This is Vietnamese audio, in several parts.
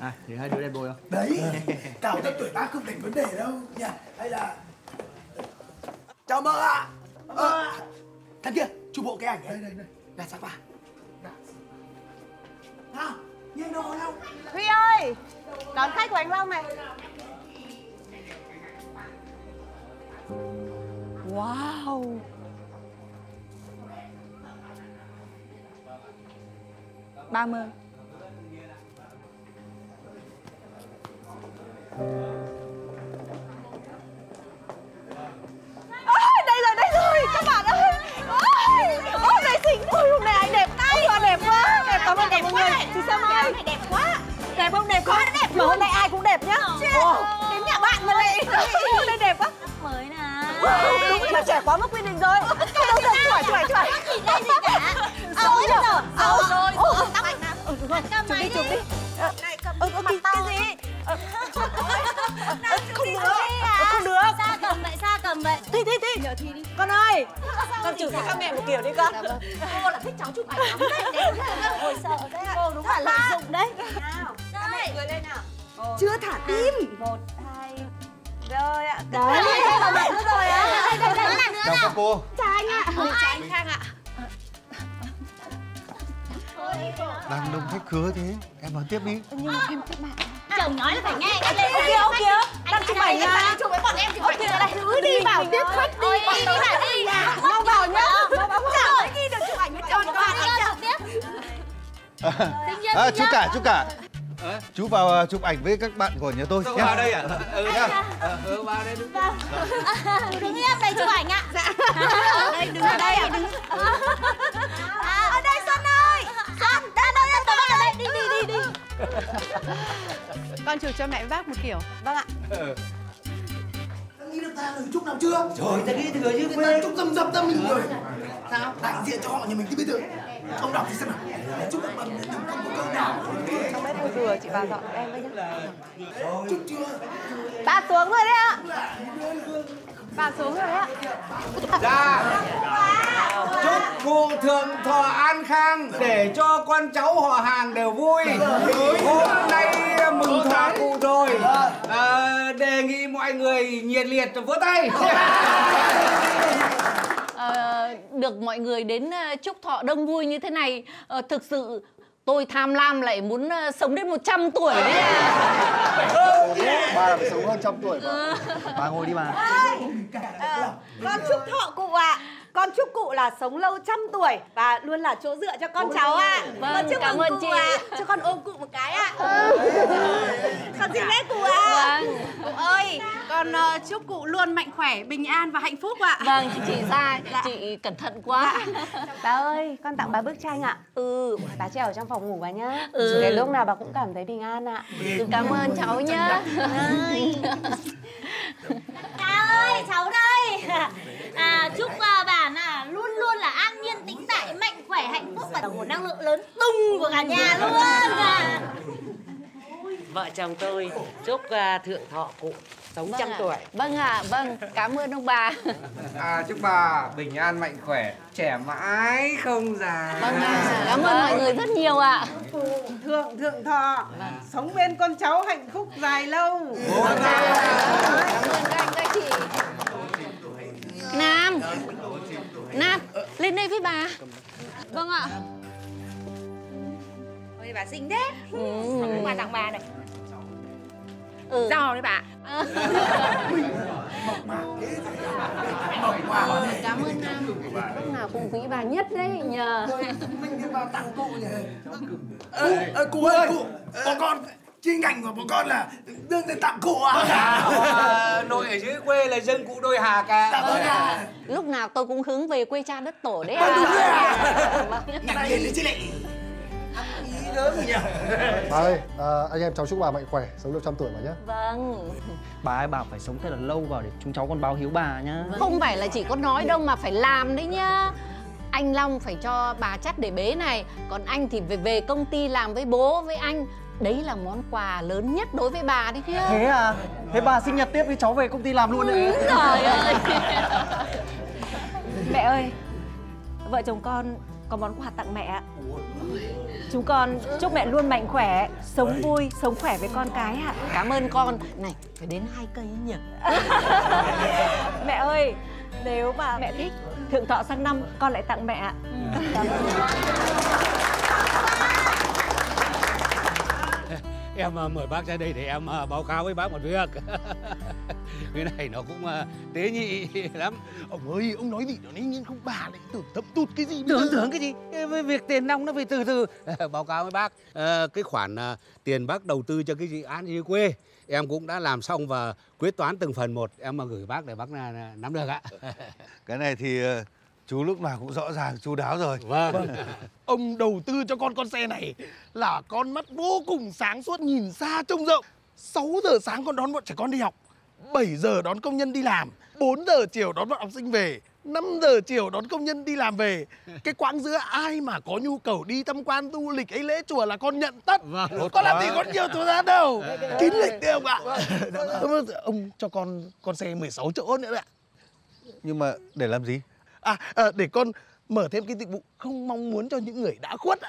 À, thì hai đứa đẹp đôi không? Đấy, cao thấp tuổi tác không thành vấn đề đâu nha. Hay là chào mơ ạ. Thằng kia, chụp bộ cái ảnh đây. Đặt sang ba. Nào, nhanh đồ nào. Huy ơi, đón khách của anh Long này. Wow. Ba mươi. Đây rồi các bạn ơi. Ôi này xinh. Ôi hôm nay anh đẹp. Ôi đẹp quá. Đẹp cảm ơn mọi người. Chị Sâm ơi. Đẹp quá. Đẹp không? Đẹp quá. Đẹp. Mà hôm nay ai cũng đẹp nhá. Đến nhà bạn mà lại. Hôm nay đẹp quá. Mới nè. Đúng là trẻ quá mất quy định rồi. Chuẩn. Đây gì cả. Rồi. Tóc anh nào. Chụp đi. Cái gì? Không được. Xa cầm vậy. Thi. Nhờ Thi đi. Con ơi. Con chụp cho các mẹ một kiểu đi con. Cô là thích cháu chụp ảnh lắm đấy. Ôi sợ đấy ạ. Cô đúng là lợi dụng đấy. Nào. Đây. Người lên nào. Chưa thả tim. 1, 2. Rồi ạ. Đấy. Đây rồi á. Đây. Chào các cô. Chào anh ạ. Chào anh Khang ạ. Đang đông khách khứa thế, em nói tiếp đi. Nhưng mà em các bạn. Chồng nói là phải nghe. Ông kia. Đang chụp ảnh à? Chụp với bọn em chụp ảnh đây. Cứ đi vào tiếp khách đi. Đi. Mau vào nhá. Chả khi được chụp ảnh với chồng của bạn anh tiếp. Chú cả. Chú vào chụp ảnh với các bạn của nhà tôi nhé. Vào đây à? Vào đây đứng. Đứng em đây chụp ảnh ạ. Đây đứng ở đây ạ. Ở đây Xuân ơi. Xuân, đây. Đi. Con chụp cho mẹ bác một kiểu. Vâng ạ. Nghĩ được ta lời chúc nào chưa? Trời, ta nghĩ thừa chứ quên. Chúc dầm ra mình rồi. Sao? Đại diện cho họ nhà mình thì bây giờ. Ông đọc thì xem nào. Chúc các bạn đừng không có câu nào. Trong bếp tôi vừa chị vào dọn em với nhá. Chúc chưa? Bà xuống rồi đấy ạ. Bà xuống rồi đấy ạ. Dạ. Chúc cụ thượng thọ an khang để cho con cháu họ hàng đều vui. Hôm nay mừng thọ cụ rồi. Đề nghị mọi người nhiệt liệt vỗ tay. Được mọi người đến chúc thọ đông vui như thế này, thực sự tôi tham lam lại muốn sống đến 100 tuổi đấy à. Bà là phải sống hơn 100 tuổi mà. Bà ngồi đi bà. Con chúc thọ cụ ạ. Con chúc cụ là sống lâu 100 tuổi và luôn là chỗ dựa cho con cháu ạ. Vâng, chúc cảm ơn chị. Cho con ôm cụ một cái ạ. Con xin phép cụ ạ. Vâng. Cụ ơi, con chúc cụ luôn mạnh khỏe, bình an và hạnh phúc ạ. Vâng, chị sai. Chị cẩn thận quá. Bà ơi, con tặng bà bức tranh ạ. Bà treo ở trong phòng ngủ bà nhá. Ừ. Để lúc nào bà cũng cảm thấy bình an ạ. Cảm ơn cháu nhá. Cha ơi, cháu đây. Chúc bạn luôn luôn là an nhiên tĩnh tại, mạnh khỏe, hạnh phúc và là nguồn năng lượng lớn tung của cả nhà luôn. Vợ chồng tôi chúc thượng thọ cụ sống 100 tuổi. Vâng ạ, vâng, cảm ơn ông bà. Chúc bà bình an mạnh khỏe, trẻ mãi không già. Vâng ạ, cảm ơn mọi người rất nhiều ạ. Thượng thọ, sống bên con cháu hạnh phúc dài lâu. Cảm ơn các anh các chị. Nam, lên đây với bà. Vâng ạ. Ôi bà xinh thế. Quà tặng bà này. Giàu đấy bà. Cảm ơn Nam. Lúc nào cũng quý bà nhất đấy nhờ. Mình đi vào tặng cụ nhỉ. Cụ ơi, cụ. Bọn con, chi ngành của bọn con là đương để tặng cụ à? Nội ở dưới quê là dân cụ đôi hà cả. Lúc nào tôi cũng hướng về quê cha đất tổ đấy Đúng rồi à. Ngạc nhiên lên chứ lại. Ý lớn rồi nhỉ. Bà ơi, anh em cháu chúc bà mạnh khỏe, sống được 100 tuổi bà nhé. Vâng. Bà ấy bảo phải sống thật là lâu vào để chúng cháu còn báo hiếu bà nhá. Không phải là chỉ có nói đâu mà phải làm đấy nhá. Anh Long phải cho bà chắt để bế này. Còn anh thì về công ty làm với bố với anh. Đấy là món quà lớn nhất đối với bà đấy nhá. Thế à? Thế bà sinh nhật tiếp với cháu về công ty làm luôn đấy. Trời ơi. Mẹ ơi, vợ chồng con có món quà tặng mẹ. Chúng con chúc mẹ luôn mạnh khỏe, sống vui, sống khỏe với con cái ạ. Cảm ơn con. Này, phải đến 2 cây nhỉ? Mẹ ơi, nếu mà mẹ thích, thượng thọ sang năm con lại tặng mẹ ạ. Cảm ơn. Em mời bác ra đây để em báo cáo với bác một việc. Cái này nó cũng tế nhị lắm. Ông ơi, ông nói gì đó nên không bà lại tưởng thâm tụt cái gì. Tưởng cái gì? Với việc tiền nong nó phải từ từ. Báo cáo với bác, cái khoản tiền bác đầu tư cho cái dự án dưới quê em cũng đã làm xong và quyết toán từng phần một. Em mà gửi bác để bác nắm được ạ. Cái này thì chú lúc nào cũng rõ ràng chu đáo rồi. Vâng. Ông đầu tư cho con xe này là con mắt vô cùng sáng suốt, nhìn xa trông rộng. 6 giờ sáng con đón bọn trẻ con đi học, 7 giờ đón công nhân đi làm, 4 giờ chiều đón bọn học sinh về, 5 giờ chiều đón công nhân đi làm về. Cái quãng giữa ai mà có nhu cầu đi tham quan du lịch ấy lễ chùa là con nhận tất. Con làm gì có nhiều thời gian đâu. Kín lịch đấy ông ạ. Ông cho con xe 16 chỗ nữa đấy ạ. Nhưng mà để làm gì? Để con mở thêm cái dịch vụ không mong muốn cho những người đã khuất ạ.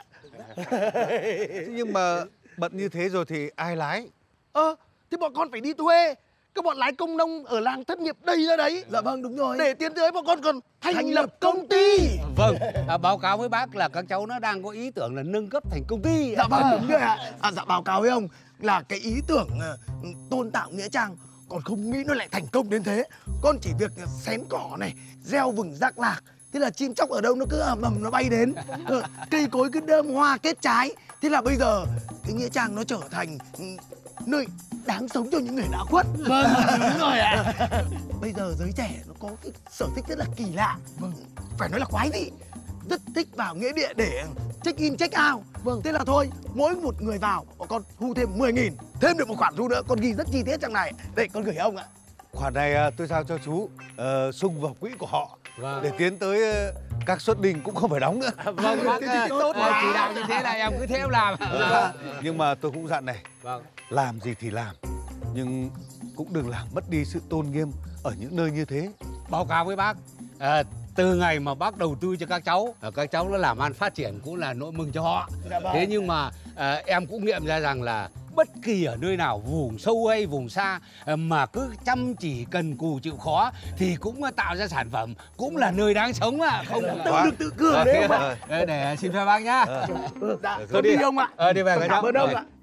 Nhưng mà bận như thế rồi thì ai lái? Thì bọn con phải đi thuê. Các bọn lái công nông ở làng thất nghiệp đầy ra đấy. Dạ vâng, đúng rồi. Để tiến tới bọn con còn thành lập công ty. Vâng, báo cáo với bác là các cháu nó đang có ý tưởng là nâng cấp thành công ty. Dạ vâng, đúng rồi ạ. Dạ báo cáo với ông là cái ý tưởng tôn tạo nghĩa trang còn không nghĩ nó lại thành công đến thế. Con chỉ việc xén cỏ này, gieo vừng rác lạc, thế là chim chóc ở đâu nó cứ ầm ầm nó bay đến. Cây cối cứ đơm hoa kết trái. Thế là bây giờ cái nghĩa trang nó trở thành nơi đáng sống cho những người đã khuất. Vâng, đúng rồi ạ. Bây giờ giới trẻ nó có cái sở thích rất là kỳ lạ. Vâng, phải nói là quái dị. Rất thích vào nghĩa địa để check in check out. Vâng, thế là thôi, mỗi một người vào con thu thêm 10.000, thêm được một khoản thu nữa, con ghi rất chi tiết trong này. Đây, con gửi ông ạ. Khoản này tôi giao cho chú sung vào quỹ của họ. Vâng. Để tiến tới các suất đình cũng không phải đóng nữa. Vâng, bác tốt chỉ đạo như thế là em cứ thế em làm. Nhưng mà tôi cũng dặn này, vâng, làm gì thì làm, nhưng cũng đừng làm mất đi sự tôn nghiêm ở những nơi như thế. Báo cáo với bác, từ ngày mà bác đầu tư cho các cháu nó làm ăn phát triển cũng là nỗi mừng cho họ. Thế nhưng mà em cũng nghiệm ra rằng là bất kỳ ở nơi nào, vùng sâu hay vùng xa mà cứ chăm chỉ cần cù chịu khó thì cũng tạo ra sản phẩm, cũng là nơi đáng sống ạ. Không được tự cường đấy ông ạ. Để xin phép bác nhá. Thôi đi ông ạ. Đi về cái cảm ơn ông ạ.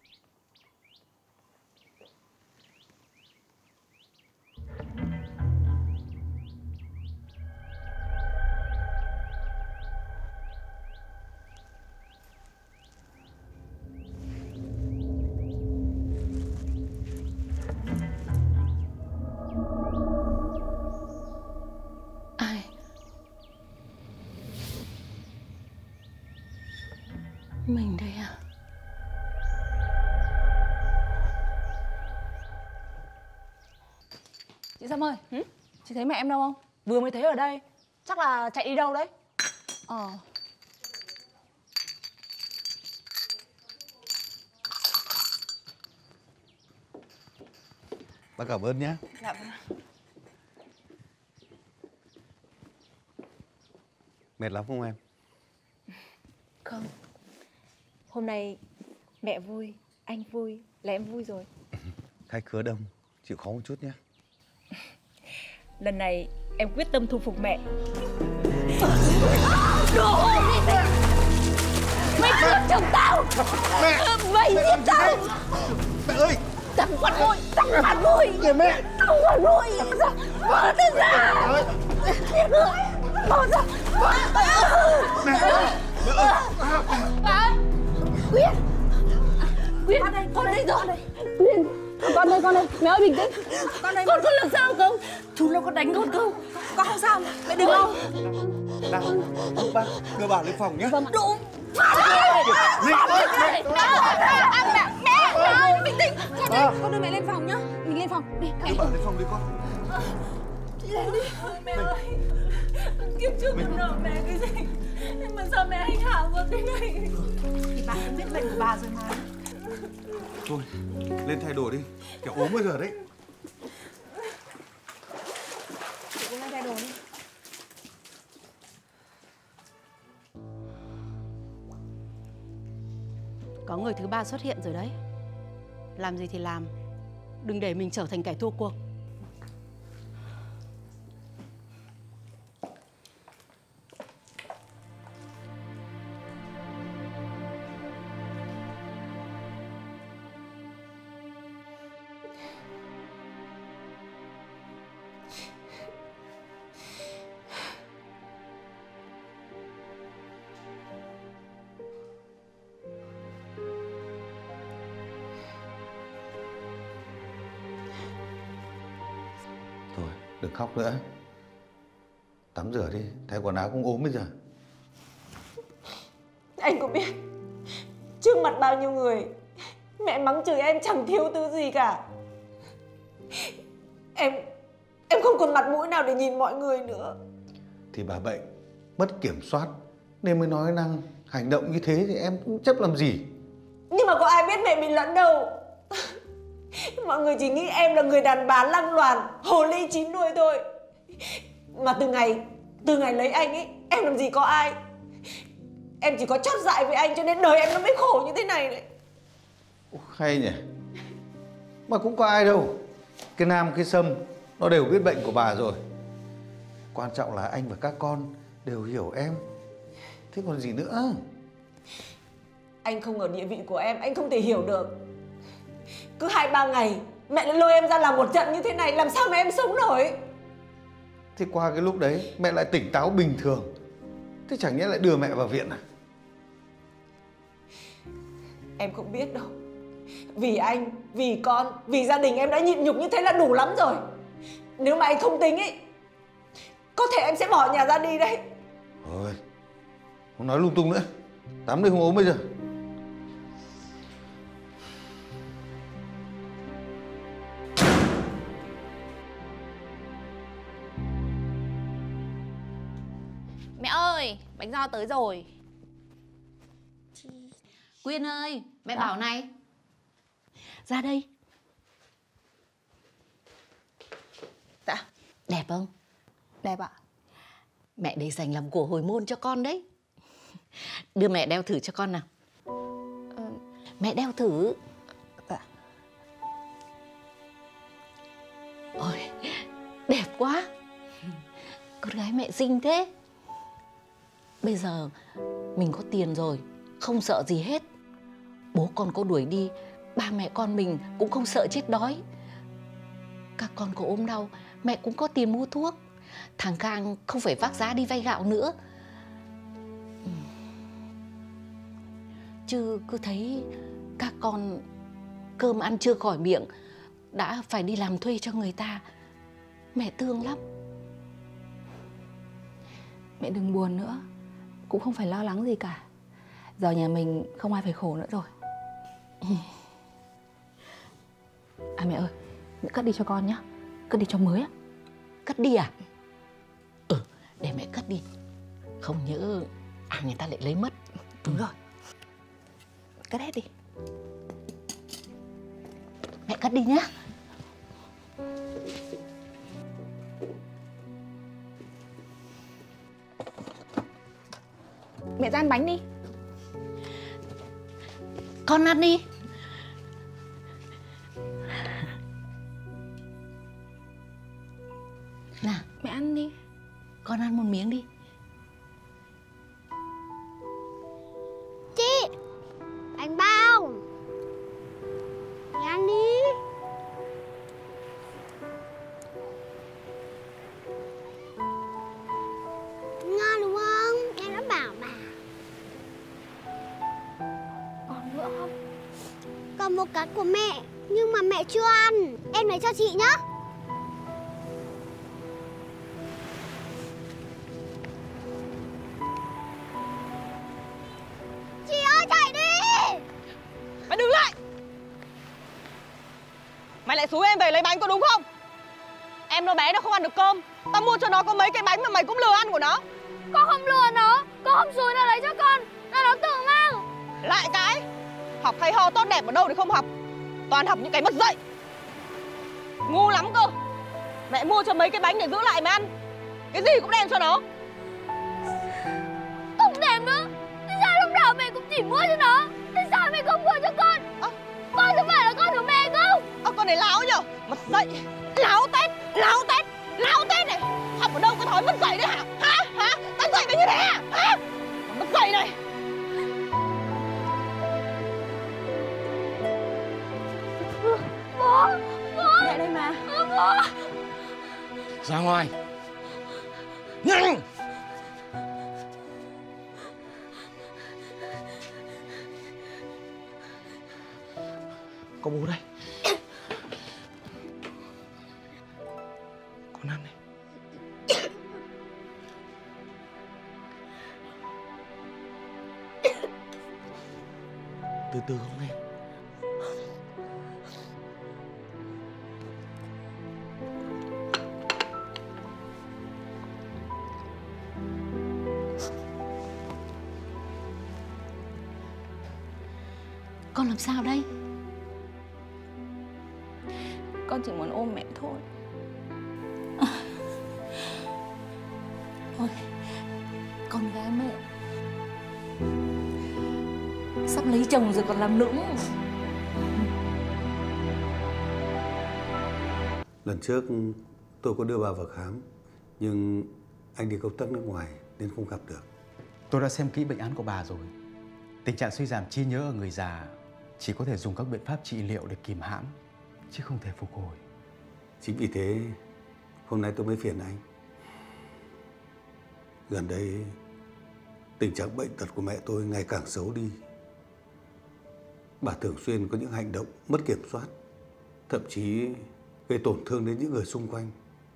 Mình đây à? Chị Sâm ơi, chị thấy mẹ em đâu không? Vừa mới thấy ở đây. Chắc là chạy đi đâu đấy. Bác cảm ơn nhé. Dạ vâng. Mệt lắm không em? Không. Hôm nay mẹ vui, anh vui là em vui rồi. Khách khứa đông, chịu khó một chút nhé. Lần này em quyết tâm thu phục mẹ. Đồ hồn đi mẹ! Mày cướp chồng tao! Mẹ! Mày giết tao! Mẹ ơi! Thằng con vui! Thằng con vui! Kìa mẹ! Thằng con vui! Mở tay ra! Mở ra! Mẹ ơi! Bà ơi! Quyên! Quyên! Con đây rồi! Quyên! Con đây, mẹ ơi bình tĩnh! Con có làm sao không? Chú nó có đánh con không? Con không sao, mẹ đừng lo! Nào, bác đưa bà lên phòng nhé. Vâng, đúng! Mẹ ơi! Mẹ ơi, bình tĩnh! Con đưa mẹ lên phòng nhá. Mình lên phòng, đi. Đưa bà lên phòng đi con. Chị lên đi! Mẹ ơi! Kiếp trước con nợ mẹ cái gì? Nhưng mà sao mẹ hành hạ con thế này? Thì bà cũng biết bệnh của bà rồi mà. Thôi, lên thay đồ đi, kiểu ốm bây giờ đấy. Chị cũng lên thay đồ đi. có người thứ ba xuất hiện rồi đấy. Làm gì thì làm, đừng để mình trở thành kẻ thua cuộc. Thôi, đừng khóc nữa. Tắm rửa đi, thay quần áo cũng ốm bây giờ. Anh có biết trước mặt bao nhiêu người mẹ mắng chửi em chẳng thiếu thứ gì cả. Em không còn mặt mũi nào để nhìn mọi người nữa. Thì bà bệnh, mất kiểm soát nên mới nói năng hành động như thế, thì em cũng chấp làm gì. Nhưng mà có ai biết mẹ bị lẫn đâu. Mọi người chỉ nghĩ em là người đàn bà lăng loàn, hồ ly chín đuôi thôi. Mà từ ngày lấy anh ấy, em làm gì có ai. Em chỉ có chót dại với anh cho nên đời em nó mới khổ như thế này đấy. Hay nhỉ. Mà cũng có ai đâu. Cái Nam cái Sâm nó đều biết bệnh của bà rồi. Quan trọng là anh và các con đều hiểu em. Thế còn gì nữa. Anh không ở địa vị của em, anh không thể hiểu được. Cứ 2-3 ngày mẹ lại lôi em ra làm một trận như thế này, làm sao mà em sống nổi. Thế qua cái lúc đấy mẹ lại tỉnh táo bình thường, thế chẳng nhẽ lại đưa mẹ vào viện à? Em không biết đâu. Vì anh, vì con, vì gia đình em đã nhịn nhục như thế là đủ lắm rồi. Nếu mà anh không tính ấy, có thể em sẽ bỏ nhà ra đi đấy. Thôi, không nói lung tung nữa. Tắm đi không ốm bây giờ. Mẹ ơi, bánh do tới rồi. Quyên ơi, mẹ bảo này. Ra đây. Dạ. Đẹp không? Đẹp ạ. Mẹ để dành làm của hồi môn cho con đấy. Đưa mẹ đeo thử cho con nào. Mẹ đeo thử. Dạ. Ôi, đẹp quá. Con gái mẹ xinh thế. Bây giờ mình có tiền rồi, không sợ gì hết. Bố con có đuổi đi, ba mẹ con mình cũng không sợ chết đói. Các con có ốm đau, mẹ cũng có tiền mua thuốc. Thằng Khang không phải vác giá đi vay gạo nữa. Chứ cứ thấy các con cơm ăn chưa khỏi miệng đã phải đi làm thuê cho người ta, mẹ thương lắm. Mẹ đừng buồn nữa, cũng không phải lo lắng gì cả. Giờ nhà mình không ai phải khổ nữa rồi. À mẹ ơi, mẹ cất đi cho con nhá. Cất đi cho mới á. Cất đi à? Để mẹ cất đi. Không nhớ người ta lại lấy mất. Đúng rồi. Cất hết đi. Mẹ cất đi nhá. Mẹ ra ăn bánh đi. Con ăn đi. Nào, Mẹ ăn đi. con ăn một miếng đi. Chị, bánh bao. Mẹ ăn đi. Ngon đúng không? Em đã bảo mà. Còn nữa không? Còn một cái của mẹ, nhưng mà mẹ chưa ăn. Em lấy cho chị nhá. Chị ơi, chạy đi. Mày đừng lại. Mày lại xúi em về lấy bánh có đúng không? Em nó bé nó không ăn được cơm. Tao mua cho nó có mấy cái bánh mà mày cũng lừa ăn của nó. Con không lừa nó. Con không xúi nó lấy cho con. Nó tự mang. Lại cái học hay ho tốt đẹp ở đâu thì không học. Toàn học những cái mất dạy. Ngu lắm cơ. Mẹ mua cho mấy cái bánh để giữ lại mày ăn. Cái gì cũng đem cho nó. Không thèm nữa. Thế sao lúc nào mẹ cũng chỉ mua cho nó. Thế sao mẹ không mua này láo nhở. Mất dậy. Láo tét này. Học ở đâu có thói mất dậy đấy hả? Hả? Tao dậy mày như thế à? Hả? Mất dậy này. Bố. Mẹ đây mà. Bố. Ra ngoài. Nhanh. Có bố đây. Con ăn đi. Từ từ không em. Con làm sao đây? Con chỉ muốn ôm mẹ thôi. Ôi, con gái mẹ sắp lấy chồng rồi còn làm nũng. Lần trước tôi có đưa bà vào khám, nhưng anh đi công tác nước ngoài nên không gặp được. Tôi đã xem kỹ bệnh án của bà rồi. Tình trạng suy giảm trí nhớ ở người già chỉ có thể dùng các biện pháp trị liệu để kìm hãm, chứ không thể phục hồi. Chính vì thế hôm nay tôi mới phiền anh. Gần đây tình trạng bệnh tật của mẹ tôi ngày càng xấu đi. Bà thường xuyên có những hành động mất kiểm soát, thậm chí gây tổn thương đến những người xung quanh.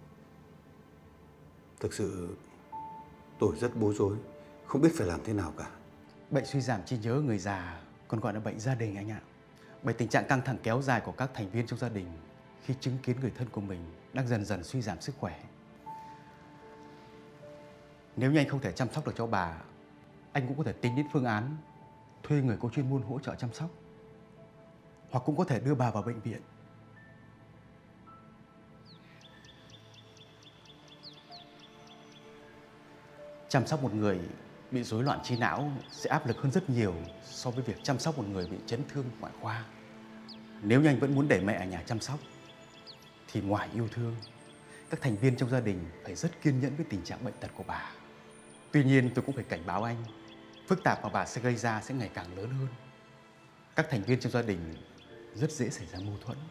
Thực sự tôi rất bối rối, không biết phải làm thế nào cả. Bệnh suy giảm trí nhớ ở người già còn gọi là bệnh gia đình anh ạ. Bởi tình trạng căng thẳng kéo dài của các thành viên trong gia đình khi chứng kiến người thân của mình đang dần dần suy giảm sức khỏe. Nếu như anh không thể chăm sóc được cho bà, anh cũng có thể tính đến phương án thuê người có chuyên môn hỗ trợ chăm sóc, hoặc cũng có thể đưa bà vào bệnh viện. Chăm sóc một người bị rối loạn trí não sẽ áp lực hơn rất nhiều so với việc chăm sóc một người bị chấn thương ngoại khoa. Nếu như anh vẫn muốn để mẹ ở nhà chăm sóc, thì ngoài yêu thương, các thành viên trong gia đình phải rất kiên nhẫn với tình trạng bệnh tật của bà. Tuy nhiên tôi cũng phải cảnh báo anh, phức tạp mà bà sẽ gây ra sẽ ngày càng lớn hơn. Các thành viên trong gia đình rất dễ xảy ra mâu thuẫn.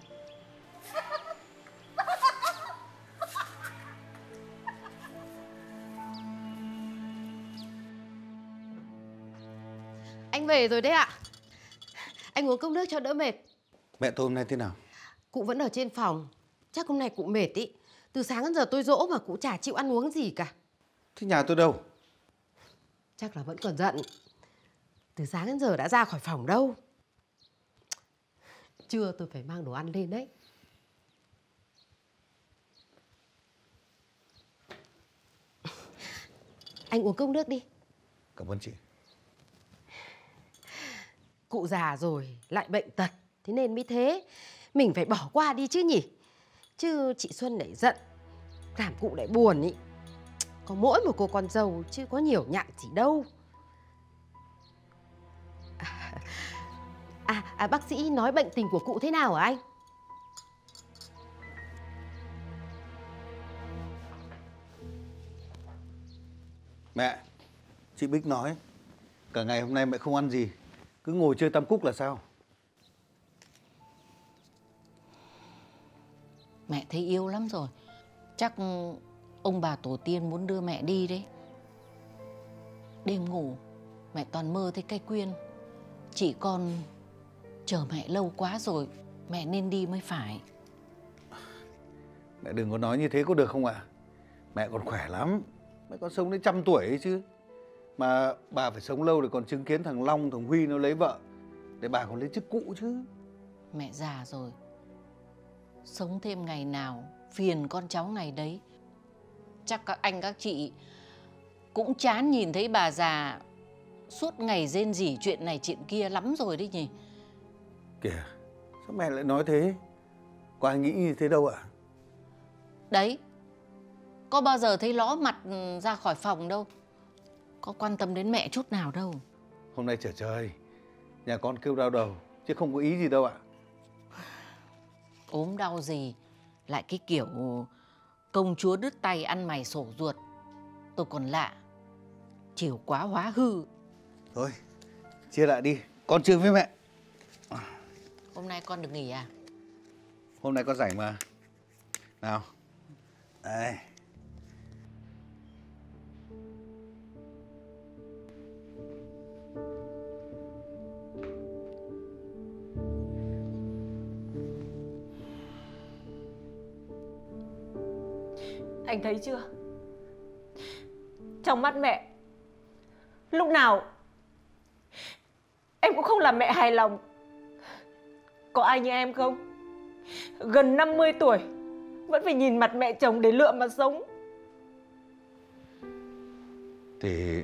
Anh về rồi đấy ạ. Anh uống cốc nước cho đỡ mệt. Mẹ tôi hôm nay thế nào? Cụ vẫn ở trên phòng. Chắc hôm nay cụ mệt ý. Từ sáng đến giờ tôi dỗ mà cụ chả chịu ăn uống gì cả. Thế nhà tôi đâu? Chắc là vẫn còn giận. Từ sáng đến giờ đã ra khỏi phòng đâu. Trưa tôi phải mang đồ ăn lên đấy. Anh uống cốc nước đi. Cảm ơn chị. Cụ già rồi, lại bệnh tật, thế nên mới thế. Mình phải bỏ qua đi chứ nhỉ. Chứ chị Xuân lại giận, làm cụ lại buồn ý. Có mỗi một cô con dâu chứ có nhiều nhạn gì đâu. Bác sĩ nói bệnh tình của cụ thế nào hả anh? Mẹ, chị Bích nói cả ngày hôm nay mẹ không ăn gì, cứ ngồi chơi tam cúc là sao? Mẹ thấy yếu lắm rồi. Chắc ông bà tổ tiên muốn đưa mẹ đi đấy. Đêm ngủ mẹ toàn mơ thấy cây quyên. Chị con chờ mẹ lâu quá rồi, mẹ nên đi mới phải. Mẹ đừng có nói như thế có được không ạ? Mẹ còn khỏe lắm, mẹ còn sống đến 100 tuổi ấy chứ. Mà bà phải sống lâu để còn chứng kiến thằng Long, thằng Huy nó lấy vợ, để bà còn lấy chức cụ chứ. Mẹ già rồi, sống thêm ngày nào phiền con cháu ngày đấy. Chắc các anh các chị cũng chán nhìn thấy bà già suốt ngày rên rỉ chuyện này chuyện kia lắm rồi đấy nhỉ. Kìa, sao mẹ lại nói thế? Có ai nghĩ như thế đâu ạ? Đấy, có bao giờ thấy ló mặt ra khỏi phòng đâu. Có quan tâm đến mẹ chút nào đâu. Hôm nay trở trời, nhà con kêu đau đầu, chứ không có ý gì đâu ạ. Ốm đau gì lại cái kiểu công chúa đứt tay ăn mày sổ ruột. Tôi còn lạ, chiều quá hóa hư. Thôi, chia lại đi, con chưa với mẹ. Hôm nay con được nghỉ à? Hôm nay con rảnh mà. Nào. Đây. Anh thấy chưa? Trong mắt mẹ, lúc nào em cũng không làm mẹ hài lòng. Có ai như em không? Gần 50 tuổi vẫn phải nhìn mặt mẹ chồng để lựa mà sống. Thì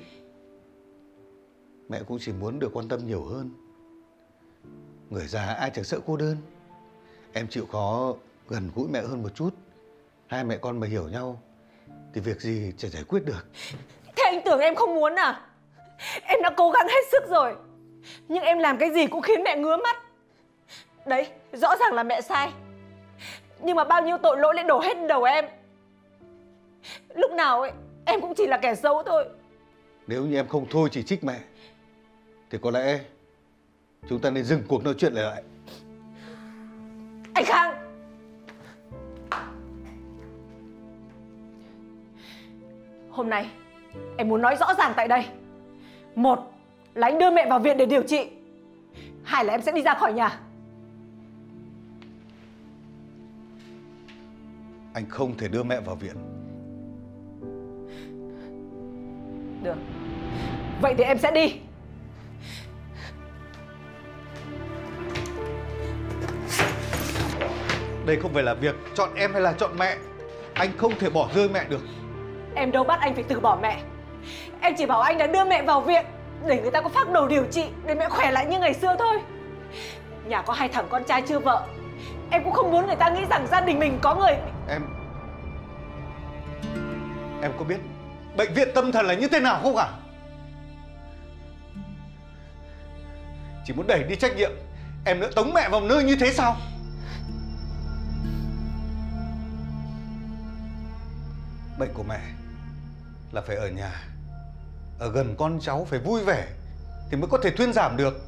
mẹ cũng chỉ muốn được quan tâm nhiều hơn. Người già ai chẳng sợ cô đơn. Em chịu khó gần gũi mẹ hơn một chút. Hai mẹ con mà hiểu nhau thì việc gì chả giải quyết được. Thế anh tưởng em không muốn à? Em đã cố gắng hết sức rồi, nhưng em làm cái gì cũng khiến mẹ ngứa mắt. Đấy, rõ ràng là mẹ sai, nhưng mà bao nhiêu tội lỗi lại đổ hết đầu em. Lúc nào ấy, em cũng chỉ là kẻ xấu thôi. Nếu như em không thôi chỉ trích mẹ thì có lẽ chúng ta nên dừng cuộc nói chuyện lại. Anh Khang, hôm nay em muốn nói rõ ràng tại đây. Một là anh đưa mẹ vào viện để điều trị. Hai là em sẽ đi ra khỏi nhà. Anh không thể đưa mẹ vào viện. Được, vậy thì em sẽ đi. Đây không phải là việc chọn em hay là chọn mẹ. Anh không thể bỏ rơi mẹ được. Em đâu bắt anh phải từ bỏ mẹ. Em chỉ bảo anh là đưa mẹ vào viện để người ta có phác đồ điều trị, để mẹ khỏe lại như ngày xưa thôi. Nhà có 2 thằng con trai chưa vợ, em cũng không muốn người ta nghĩ rằng gia đình mình có người. Em có biết bệnh viện tâm thần là như thế nào không ạ? Chỉ muốn đẩy đi trách nhiệm, em nữa tống mẹ vào nơi như thế sao? Bệnh của mẹ là phải ở nhà, ở gần con cháu, phải vui vẻ thì mới có thể thuyên giảm được.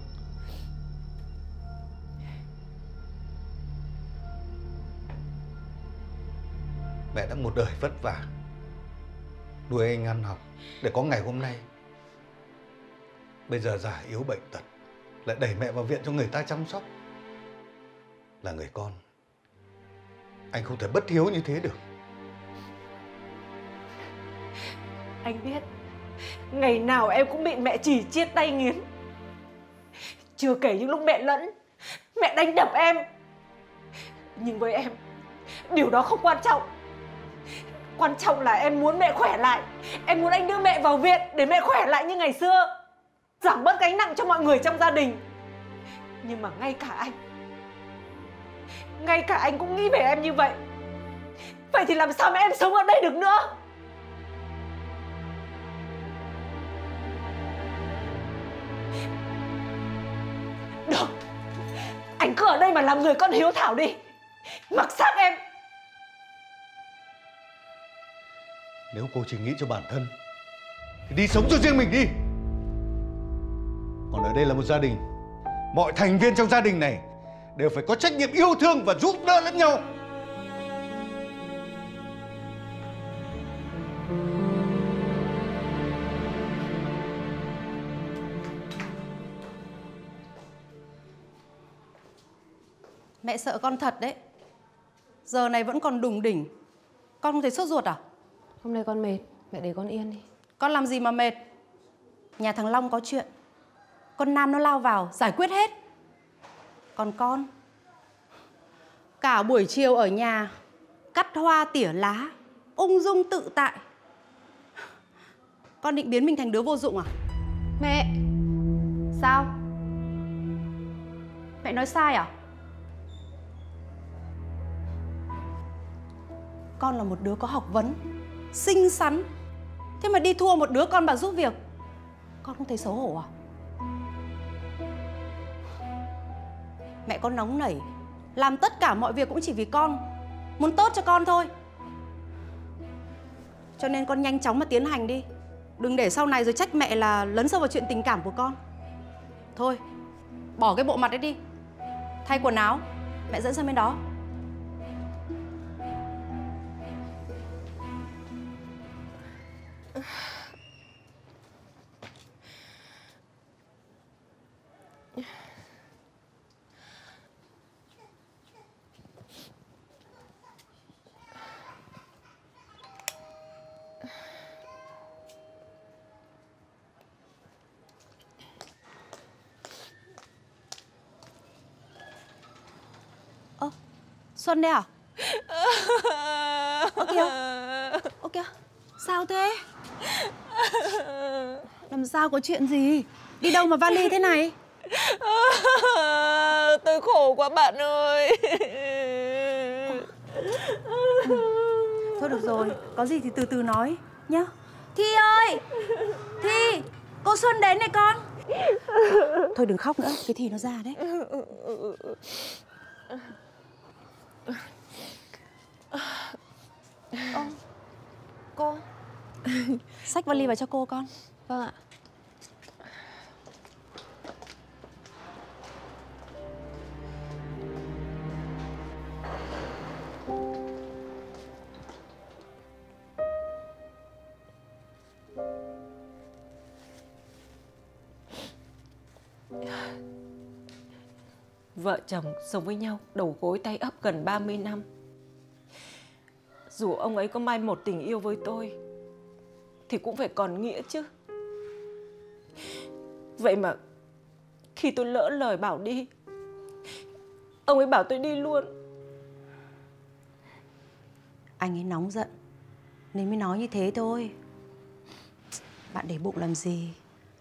Mẹ đã một đời vất vả nuôi anh ăn học để có ngày hôm nay. Bây giờ già yếu bệnh tật lại đẩy mẹ vào viện cho người ta chăm sóc. Là người con, anh không thể bất hiếu như thế được. Anh biết ngày nào em cũng bị mẹ chì chiết tay nghiến. Chưa kể những lúc mẹ lẫn, mẹ đánh đập em. Nhưng với em, điều đó không quan trọng. Quan trọng là em muốn mẹ khỏe lại. Em muốn anh đưa mẹ vào viện để mẹ khỏe lại như ngày xưa, giảm bớt gánh nặng cho mọi người trong gia đình. Nhưng mà ngay cả anh cũng nghĩ về em như vậy. Vậy thì làm sao mà em sống ở đây được nữa? Được, anh cứ ở đây mà làm người con hiếu thảo đi, mặc xác em. Nếu cô chỉ nghĩ cho bản thân thì đi sống cho riêng mình đi. Còn ở đây là một gia đình, mọi thành viên trong gia đình này đều phải có trách nhiệm yêu thương và giúp đỡ lẫn nhau. Mẹ sợ con thật đấy. Giờ này vẫn còn đùng đỉnh. Con không thấy sốt ruột à? Hôm nay con mệt, mẹ để con yên đi. Con làm gì mà mệt? Nhà thằng Long có chuyện, con Nam nó lao vào giải quyết hết. Còn con, cả buổi chiều ở nhà cắt hoa tỉa lá, ung dung tự tại. Con định biến mình thành đứa vô dụng à? Mẹ! Sao? Mẹ nói sai à? Con là một đứa có học vấn, xinh xắn, thế mà đi thua một đứa con bà giúp việc. Con không thấy xấu hổ à? Mẹ con nóng nảy làm tất cả mọi việc cũng chỉ vì con, muốn tốt cho con thôi. Cho nên con nhanh chóng mà tiến hành đi. Đừng để sau này rồi trách mẹ là lấn sâu vào chuyện tình cảm của con. Thôi, bỏ cái bộ mặt ấy đi, thay quần áo, mẹ dẫn sang bên đó. Xuân đây à? Ơ kìa, sao thế? Làm sao, có chuyện gì? Đi đâu mà vali thế này? Tôi khổ quá bạn ơi. Thôi được rồi, có gì thì từ từ nói nhá. Thi ơi! Thi! Cô Xuân đến này con. Thôi đừng khóc nữa, cái Thi nó ra đấy. Cô xách vali vào cho cô con. Vâng ạ. Vợ chồng sống với nhau đầu gối tay ấp gần 30 năm. Dù ông ấy có mai một tình yêu với tôi thì cũng phải còn nghĩa chứ. Vậy mà khi tôi lỡ lời bảo đi, ông ấy bảo tôi đi luôn. Anh ấy nóng giận nên mới nói như thế thôi. Bạn để bụng làm gì?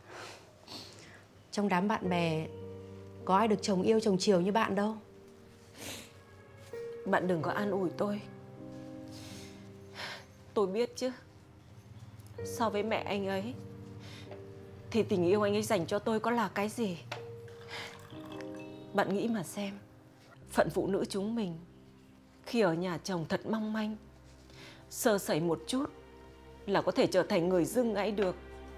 Trong đám bạn bè có ai được chồng yêu chồng chiều như bạn đâu. Bạn đừng có an ủi tôi. Tôi biết chứ. So với mẹ anh ấy thì tình yêu anh ấy dành cho tôi có là cái gì. Bạn nghĩ mà xem, phận phụ nữ chúng mình khi ở nhà chồng thật mong manh, sơ sẩy một chút là có thể trở thành người dưng ngay được.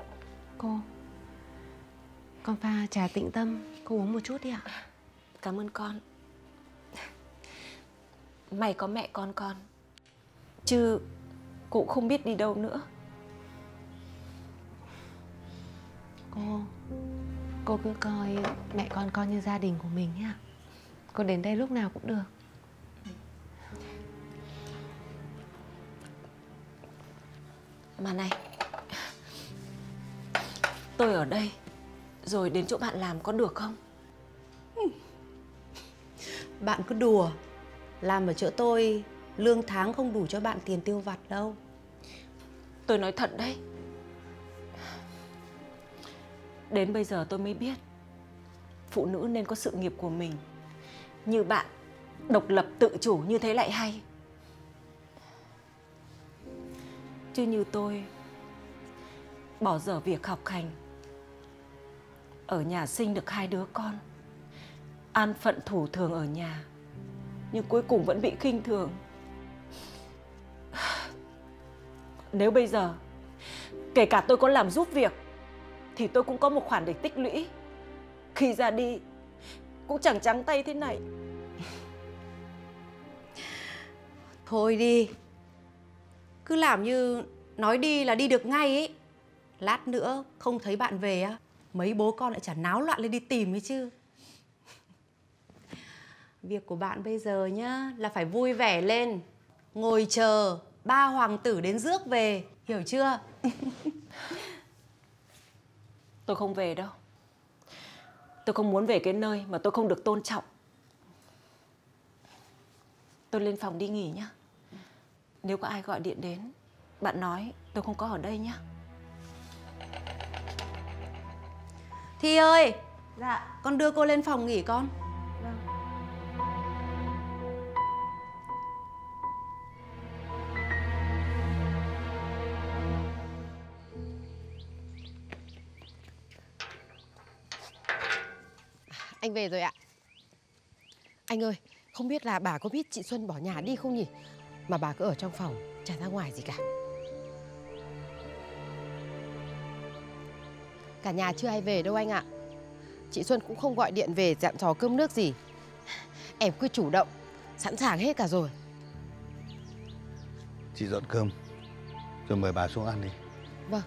Con pha trà tĩnh tâm, cô uống một chút đi ạ. Cảm ơn con. May có mẹ con chứ cũng không biết đi đâu nữa. Cô cứ coi mẹ con như gia đình của mình nhá. Cô đến đây lúc nào cũng được. Mà này, tôi ở đây rồi đến chỗ bạn làm có được không? Bạn cứ đùa. Làm ở chỗ tôi lương tháng không đủ cho bạn tiền tiêu vặt đâu. Tôi nói thật đấy. Đến bây giờ tôi mới biết phụ nữ nên có sự nghiệp của mình. Như bạn, độc lập tự chủ như thế lại hay. Chứ như tôi, bỏ dở việc học hành, ở nhà sinh được 2 đứa con, an phận thủ thường ở nhà, nhưng cuối cùng vẫn bị khinh thường. Nếu bây giờ kể cả tôi có làm giúp việc thì tôi cũng có một khoản để tích lũy. Khi ra đi cũng chẳng trắng tay thế này. Thôi đi. Cứ làm như nói đi là đi được ngay ấy. Lát nữa không thấy bạn về á, mấy bố con lại chả náo loạn lên đi tìm ấy chứ. Việc của bạn bây giờ nhá là phải vui vẻ lên, ngồi chờ 3 hoàng tử đến rước về, hiểu chưa? Tôi không về đâu. Tôi không muốn về cái nơi mà tôi không được tôn trọng. Tôi lên phòng đi nghỉ nhá. Nếu có ai gọi điện đến, bạn nói tôi không có ở đây nhá. Thi ơi! Dạ. Con đưa cô lên phòng nghỉ con. Vâng. Anh về rồi ạ. Anh ơi, Không biết là bà có biết chị Xuân bỏ nhà đi không nhỉ? Mà bà cứ ở trong phòng, chả ra ngoài gì cả. Cả nhà chưa ai về đâu anh ạ. Chị Xuân cũng không gọi điện về dặn dò cơm nước gì. Em cứ chủ động, sẵn sàng hết cả rồi. Chị dọn cơm rồi mời bà xuống ăn đi. Vâng.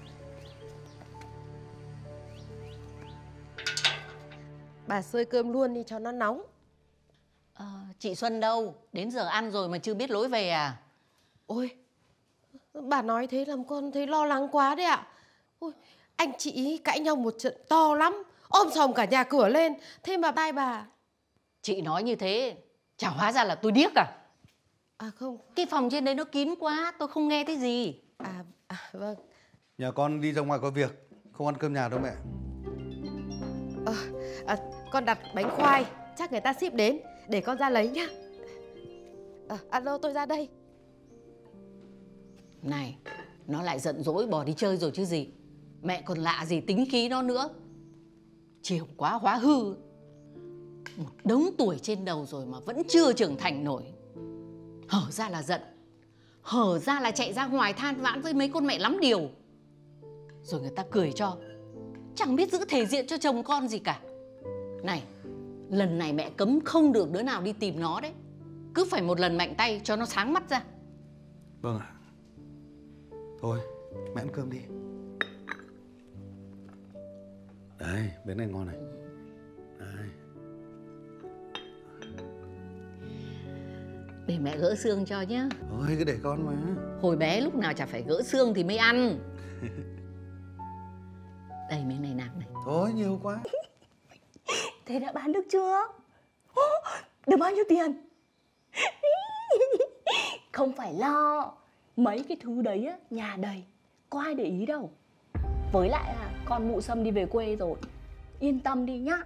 Bà xơi cơm luôn đi cho nó nóng. Chị Xuân đâu? Đến giờ ăn rồi mà chưa biết lối về à? Ôi, bà nói thế làm con thấy lo lắng quá đấy ạ. Ôi, anh chị cãi nhau một trận to lắm, ôm sòm cả nhà cửa lên. Thế mà bai bà. Chị nói như thế, chả hóa ra là tôi điếc à? À không. Cái phòng trên đấy nó kín quá, tôi không nghe thấy gì. Vâng. Nhà con đi ra ngoài có việc, không ăn cơm nhà đâu mẹ. Con đặt bánh khoai, chắc người ta ship đến, để con ra lấy nhá. Alo, tôi ra đây. Này, nó lại giận dỗi bỏ đi chơi rồi chứ gì. Mẹ còn lạ gì tính khí nó nữa. Chiều quá hóa hư. Một đống tuổi trên đầu rồi mà vẫn chưa trưởng thành nổi. Hở ra là giận, hở ra là chạy ra ngoài than vãn với mấy con mẹ lắm điều. Rồi người ta cười cho, chẳng biết giữ thể diện cho chồng con gì cả. Này, lần này mẹ cấm không được đứa nào đi tìm nó đấy. Cứ phải một lần mạnh tay cho nó sáng mắt ra. Vâng ạ. Thôi, mẹ ăn cơm đi. Đấy, bánh này ngon này. Đấy. Để mẹ gỡ xương cho nhá. Thôi, cứ để con mà. Hồi bé lúc nào chả phải gỡ xương thì mới ăn. Đây miếng này nặng này. Thôi, nhiều quá. Thế đã bán được chưa? Được bao nhiêu tiền? Không phải lo, mấy cái thứ đấy á, nhà đầy, có ai để ý đâu. Với lại là con mụ Sâm đi về quê rồi, yên tâm đi nhá.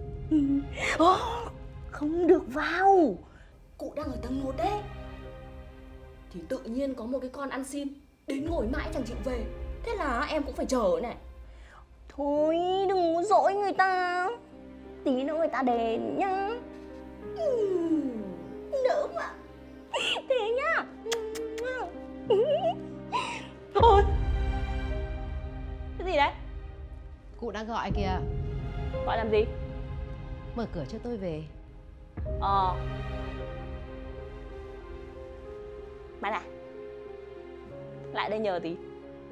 Không được vào, cụ đang ở tầng 1 đấy. Thì tự nhiên có một cái con ăn xin đến ngồi mãi chẳng chịu về. Thế là em cũng phải chờ này. Thôi đừng có dỗi người ta, tí nữa người ta đến nhá. Đỡ mà. Thế nhá. Thôi. Cái gì đấy? Cụ đang gọi kìa. Gọi làm gì? Mở cửa cho tôi về. Bà này, lại đây nhờ tí.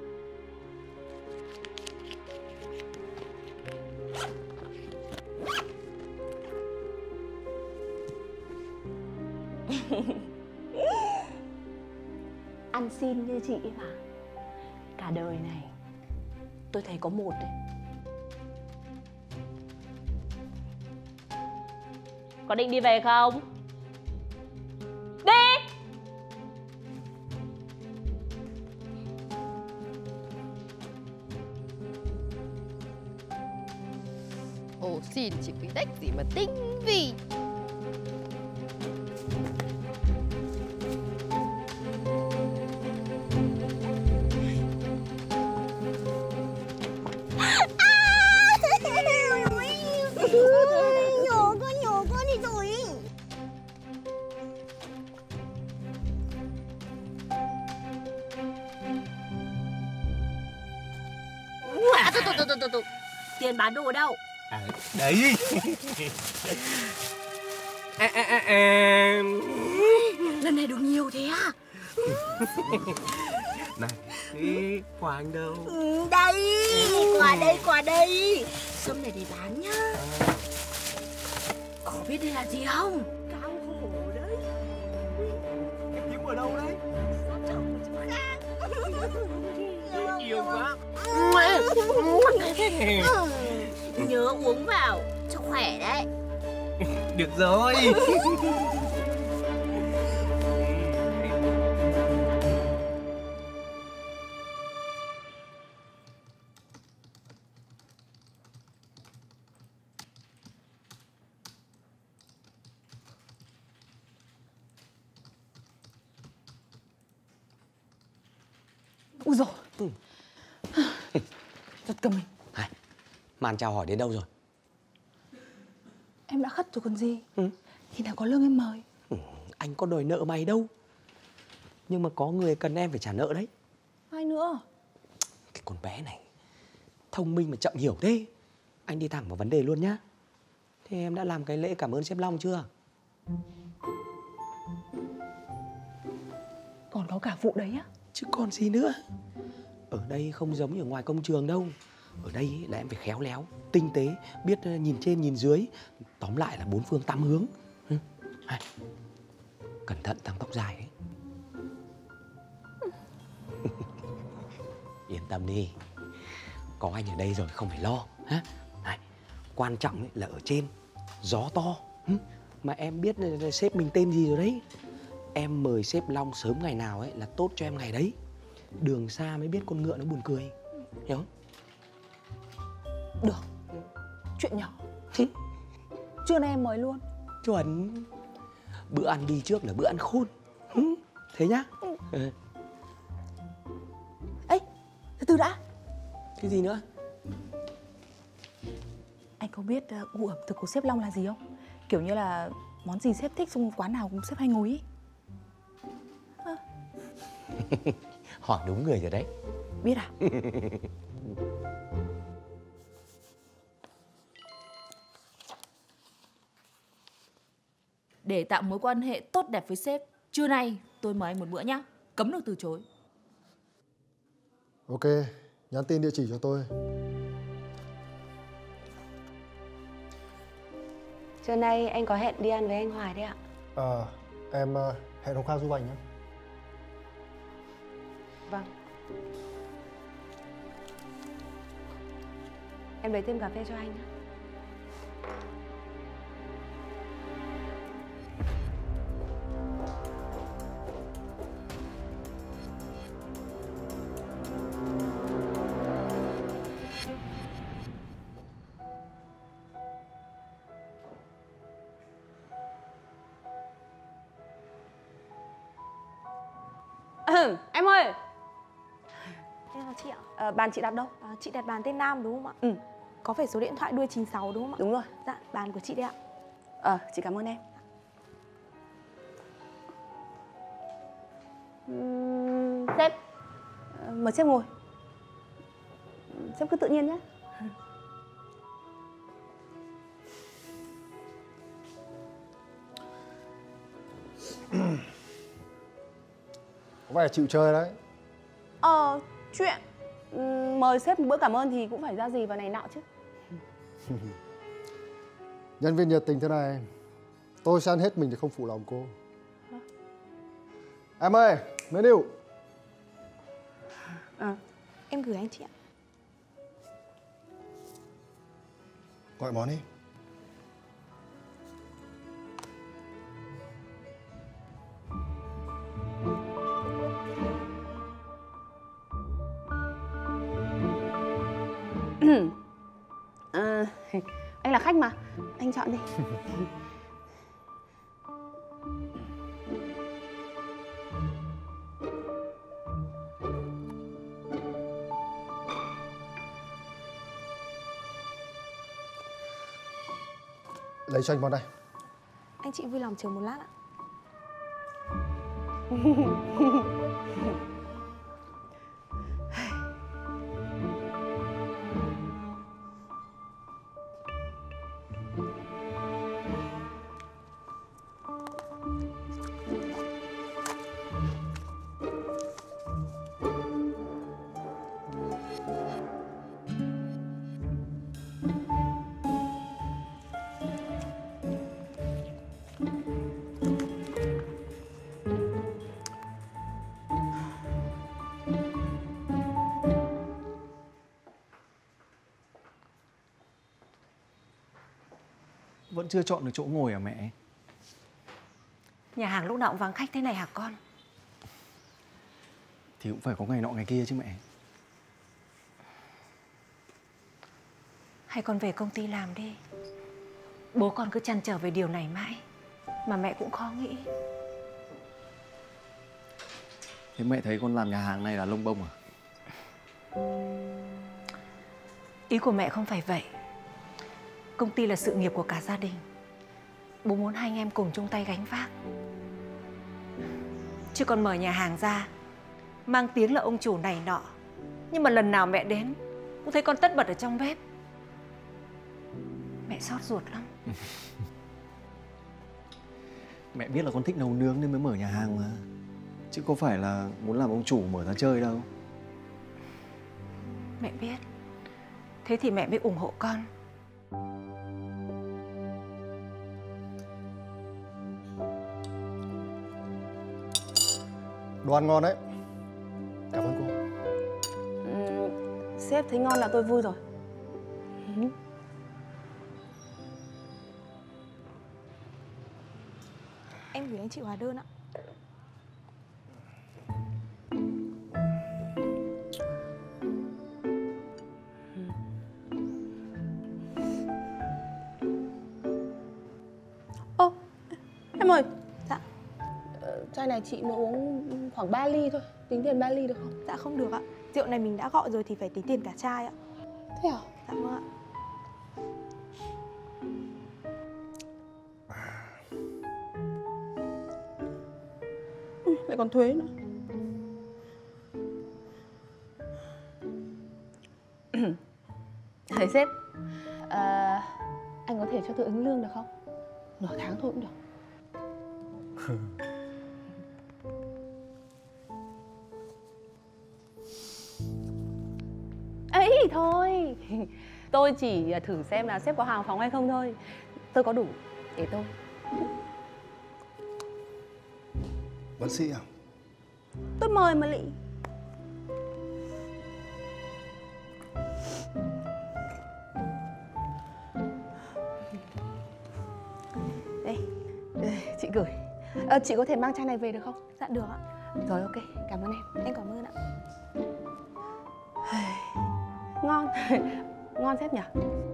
Ăn xin như chị mà, cả đời này tôi thấy có một đấy. Có định đi về không? Đi! Ồ, xin chị cái đếch gì mà tinh vi. Nhổ con đi rồi. Từ. Tiền bán đồ đâu? Đấy. Lần này được nhiều thế à? Này, cái quà anh đâu? Đây, quà đây. Sâm này để bán nhá. Có biết đây là gì không? Cao hổ đấy. Em kiếm ở đâu đấy? Nó trồng ở chỗ khác. Nhiều quá. Nhớ uống vào cho khỏe đấy. Được rồi. Úi dồi. Giật cả mình. Màn chào hỏi đến đâu rồi? Em đã khất rồi còn gì. Khi nào có lương em mời. Anh có đòi nợ mày đâu. Nhưng mà có người cần em phải trả nợ đấy. Ai nữa? Cái con bé này thông minh mà chậm hiểu thế. Anh đi thẳng vào vấn đề luôn nhá. Thế em đã làm cái lễ cảm ơn sếp Long chưa? Còn có cả vụ đấy á? Chứ còn gì nữa. Ở đây không giống như ở ngoài công trường đâu. Ở đây là em phải khéo léo, tinh tế, biết nhìn trên nhìn dưới. Tóm lại là 4 phương 8 hướng. Cẩn thận thằng tóc dài ấy. Yên tâm đi. Có anh ở đây rồi không phải lo. Này, quan trọng là ở trên gió to. Mà em biết sếp mình tên gì rồi đấy. Em mời sếp Long sớm ngày nào ấy là tốt cho em ngày đấy. Đường xa mới biết con ngựa nó buồn cười. Hiểu không? Được. Chuyện nhỏ. Trưa nay em mời luôn. Chuẩn. Bữa ăn đi trước là bữa ăn khôn. Thế nhá. Ê, từ từ đã. Cái gì nữa? Anh có biết gu ẩm thực của sếp Long là gì không? Kiểu như là món gì sếp thích, xung quán nào cũng sếp hay ngồi ý. Hỏi đúng người rồi đấy. Biết à? Để tạo mối quan hệ tốt đẹp với sếp, trưa nay tôi mời anh một bữa nhá. Cấm được từ chối. Ok, nhắn tin địa chỉ cho tôi. Trưa nay anh có hẹn đi ăn với anh Hoài đấy ạ. Em hẹn hôm khác giúp anh nhé. Vâng. Em lấy thêm cà phê cho anh nhé. Em ơi. Em chào chị ạ. Bàn chị đặt đâu? Chị đặt bàn tên Nam đúng không ạ? Ừ. Có phải số điện thoại đuôi 96 đúng không ạ? Đúng rồi. Dạ, bàn của chị đấy ạ. Chị cảm ơn em. Sếp, mời sếp ngồi. Sếp cứ tự nhiên nhé. Có vẻ chịu chơi đấy. Chuyện mời sếp một bữa cảm ơn thì cũng phải ra gì vào này nọ chứ. Nhân viên nhiệt tình thế này, tôi sẽ ăn hết mình để không phụ lòng cô. Em ơi, menu. Em gửi anh chị ạ. Gọi món đi. Anh là khách mà, anh chọn đi. Lấy cho anh món này. Anh chị vui lòng chờ một lát ạ. Vẫn chưa chọn được chỗ ngồi à mẹ? Nhà hàng lúc nào cũng vắng khách thế này hả con? Thì cũng phải có ngày nọ ngày kia chứ mẹ. Hay con về công ty làm đi. Bố con cứ trăn trở về điều này mãi mà mẹ cũng khó nghĩ. Thế mẹ thấy con làm nhà hàng này là lông bông à? Ý của mẹ không phải vậy. Công ty là sự nghiệp của cả gia đình. bố muốn hai anh em cùng chung tay gánh vác. Chứ còn mở nhà hàng ra, mang tiếng là ông chủ này nọ, nhưng mà lần nào mẹ đến cũng thấy con tất bật ở trong bếp. Mẹ xót ruột lắm. Mẹ biết là con thích nấu nướng nên mới mở nhà hàng mà. Chứ có phải là muốn làm ông chủ mở ra chơi đâu. Mẹ biết. Thế thì mẹ mới ủng hộ con. Đồ ăn ngon đấy. Cảm ơn cô. Sếp thấy ngon là tôi vui rồi. Em gửi anh chị hóa đơn ạ. Ô, em ơi. Dạ. Chai này chị mới uống khoảng 3 ly thôi. Tính tiền 3 ly được không? Dạ không được ạ. Rượu này mình đã gọi rồi thì phải tính tiền cả chai ạ. Thế à? Dạ vâng ạ. Lại còn thuế nữa. Thầy sếp, anh có thể cho tôi ứng lương được không? Nửa tháng thôi cũng được. Ấy thôi, tôi chỉ thử xem là sếp có hào phóng hay không thôi. Tôi có đủ để tôi. Bác sĩ à? Tôi mời mà lị. Đây, chị gửi. Chị có thể mang chai này về được không? Dạ được ạ. Rồi ok, cảm ơn em. Em cảm ơn ạ. Ngon. Ngon sếp nhỉ?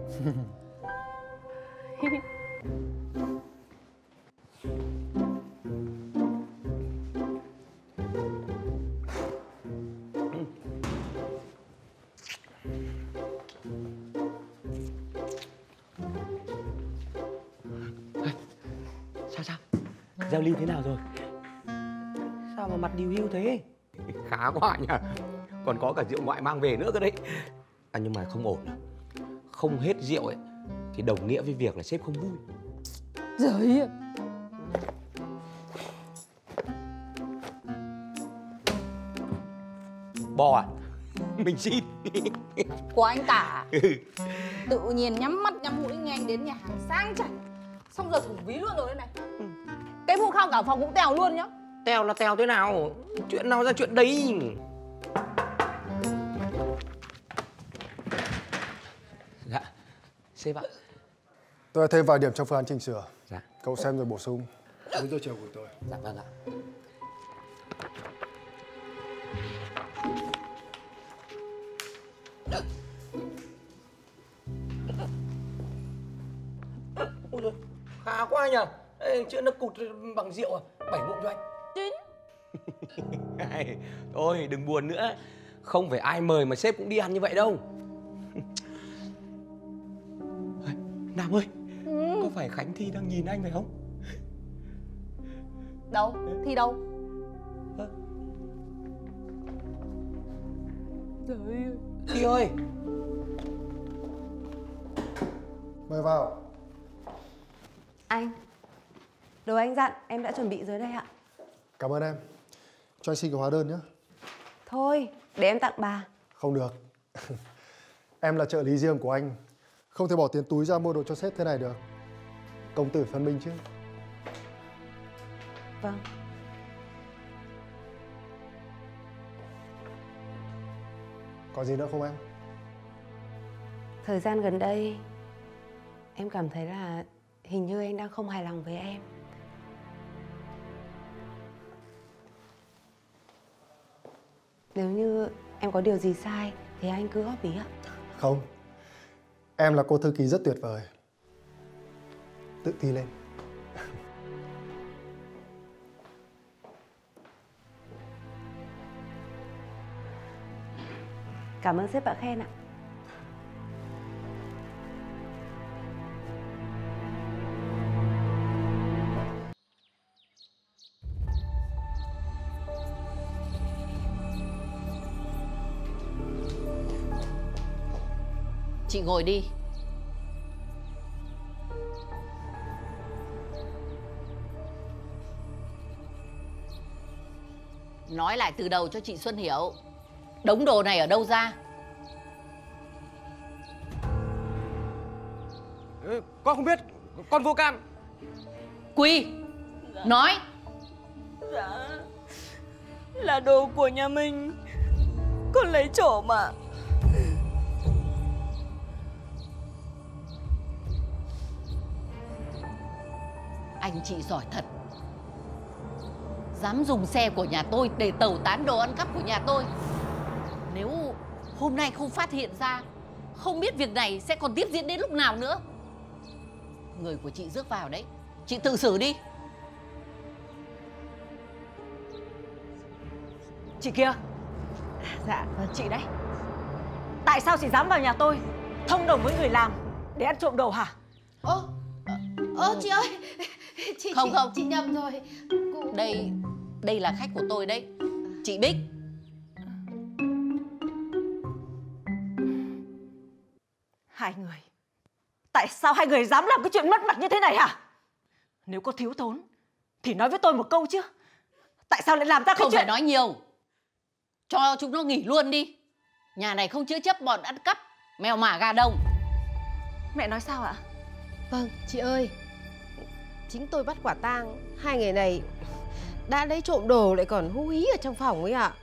Sao? Giao lưu thế nào rồi? Sao mà mặt điều hưu thế? Khá quá nhỉ. Còn có cả rượu ngoại mang về nữa cơ đấy. Nhưng mà không ổn. Không hết rượu ấy thì đồng nghĩa với việc là sếp không vui. Giời ơi. Bò à? Mình xin. Của anh cả. Tự nhiên nhắm mắt nhắm mũi nghe anh đến nhà hàng sang chảnh, xong giờ thủ ví luôn rồi đây này. Cái vụ khao cả phòng cũng tèo luôn nhá. Tèo là tèo thế nào? Chuyện nào ra chuyện đấy. Dạ, sếp ạ. Tôi đã thêm vài điểm trong phương án chỉnh sửa. Dạ. Cậu xem rồi bổ sung. 4 giờ chiều của tôi. Dạ vâng ạ. Ôi giời, khá quá nhờ. Chuyện nó cụt bằng rượu à? 7 ngụm cho anh. 9. Thôi đừng buồn nữa. Không phải ai mời mà sếp cũng đi ăn như vậy đâu. Nam ơi, có phải Khánh Thi đang nhìn anh phải không? Đâu? Thi đâu? Trời ơi. Thi ơi. Mời vào. Anh, đồ anh dặn em đã chuẩn bị dưới đây ạ. Cảm ơn em. Cho anh xin cái hóa đơn nhé. Thôi, để em tặng bà. Không được. Em là trợ lý riêng của anh. Không thể bỏ tiền túi ra mua đồ cho sếp thế này được. Công tử phân minh chứ. Vâng. Có gì nữa không em? Thời gian gần đây em cảm thấy là hình như anh đang không hài lòng với em. Nếu như em có điều gì sai thì anh cứ góp ý ạ. Không. Em là cô thư ký rất tuyệt vời. Tự ti lên. Cảm ơn sếp đã khen ạ. Chị ngồi đi. Nói lại từ đầu cho chị Xuân hiểu. Đống đồ này ở đâu ra? Con không biết, con vô can. Quy, nói. Dạ, là đồ của nhà mình. Con lấy trộm ạ. Anh chị giỏi thật. Dám dùng xe của nhà tôi để tẩu tán đồ ăn cắp của nhà tôi. Nếu hôm nay không phát hiện ra, không biết việc này sẽ còn tiếp diễn đến lúc nào nữa. Người của chị rước vào đấy, chị tự xử đi. Chị kia. Dạ vâng. Chị đấy. Tại sao chị dám vào nhà tôi thông đồng với người làm để ăn trộm đồ hả? Chị ơi, Không. chị nhầm rồi. Đây là khách của tôi đấy, chị Bích. Hai người, tại sao hai người dám làm cái chuyện mất mặt như thế này hả? Nếu có thiếu thốn thì nói với tôi một câu chứ. Tại sao lại làm ra cái Không chuyện... phải nói nhiều. Cho chúng nó nghỉ luôn đi. Nhà này không chứa chấp bọn ăn cắp mèo mả gà đồng. Mẹ nói sao ạ? Vâng, chị ơi, chính tôi bắt quả tang hai người này đã lấy trộm đồ lại còn hú hí ở trong phòng ấy ạ.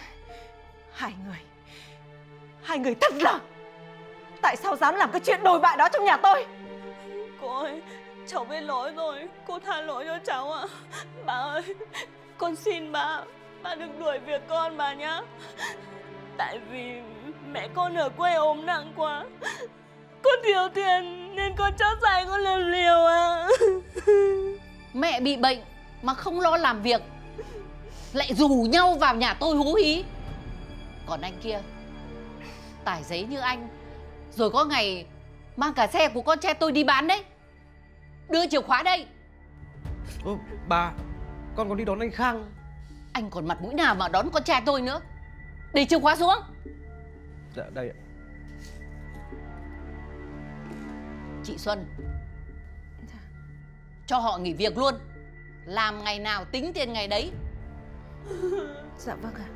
Hai người thật là... Tại sao dám làm cái chuyện đồi bại đó trong nhà tôi? Cô ơi, cháu biết lỗi rồi. Cô tha lỗi cho cháu ạ. Bà ơi, con xin bà đừng đuổi việc con bà nhá. Tại vì mẹ con ở quê ốm nặng quá. Con thiếu tiền nên con chót dạy con làm liều ạ. Mẹ bị bệnh mà không lo làm việc, lại rủ nhau vào nhà tôi hú hí. Còn anh kia, tải giấy như anh, rồi có ngày mang cả xe của con trai tôi đi bán đấy. Đưa chìa khóa đây. Bà, con còn đi đón anh Khang. Anh còn mặt mũi nào mà đón con trai tôi nữa. Để chìa khóa xuống. Dạ đây ạ. Chị Xuân, cho họ nghỉ việc luôn. Làm ngày nào tính tiền ngày đấy. Dạ vâng ạ.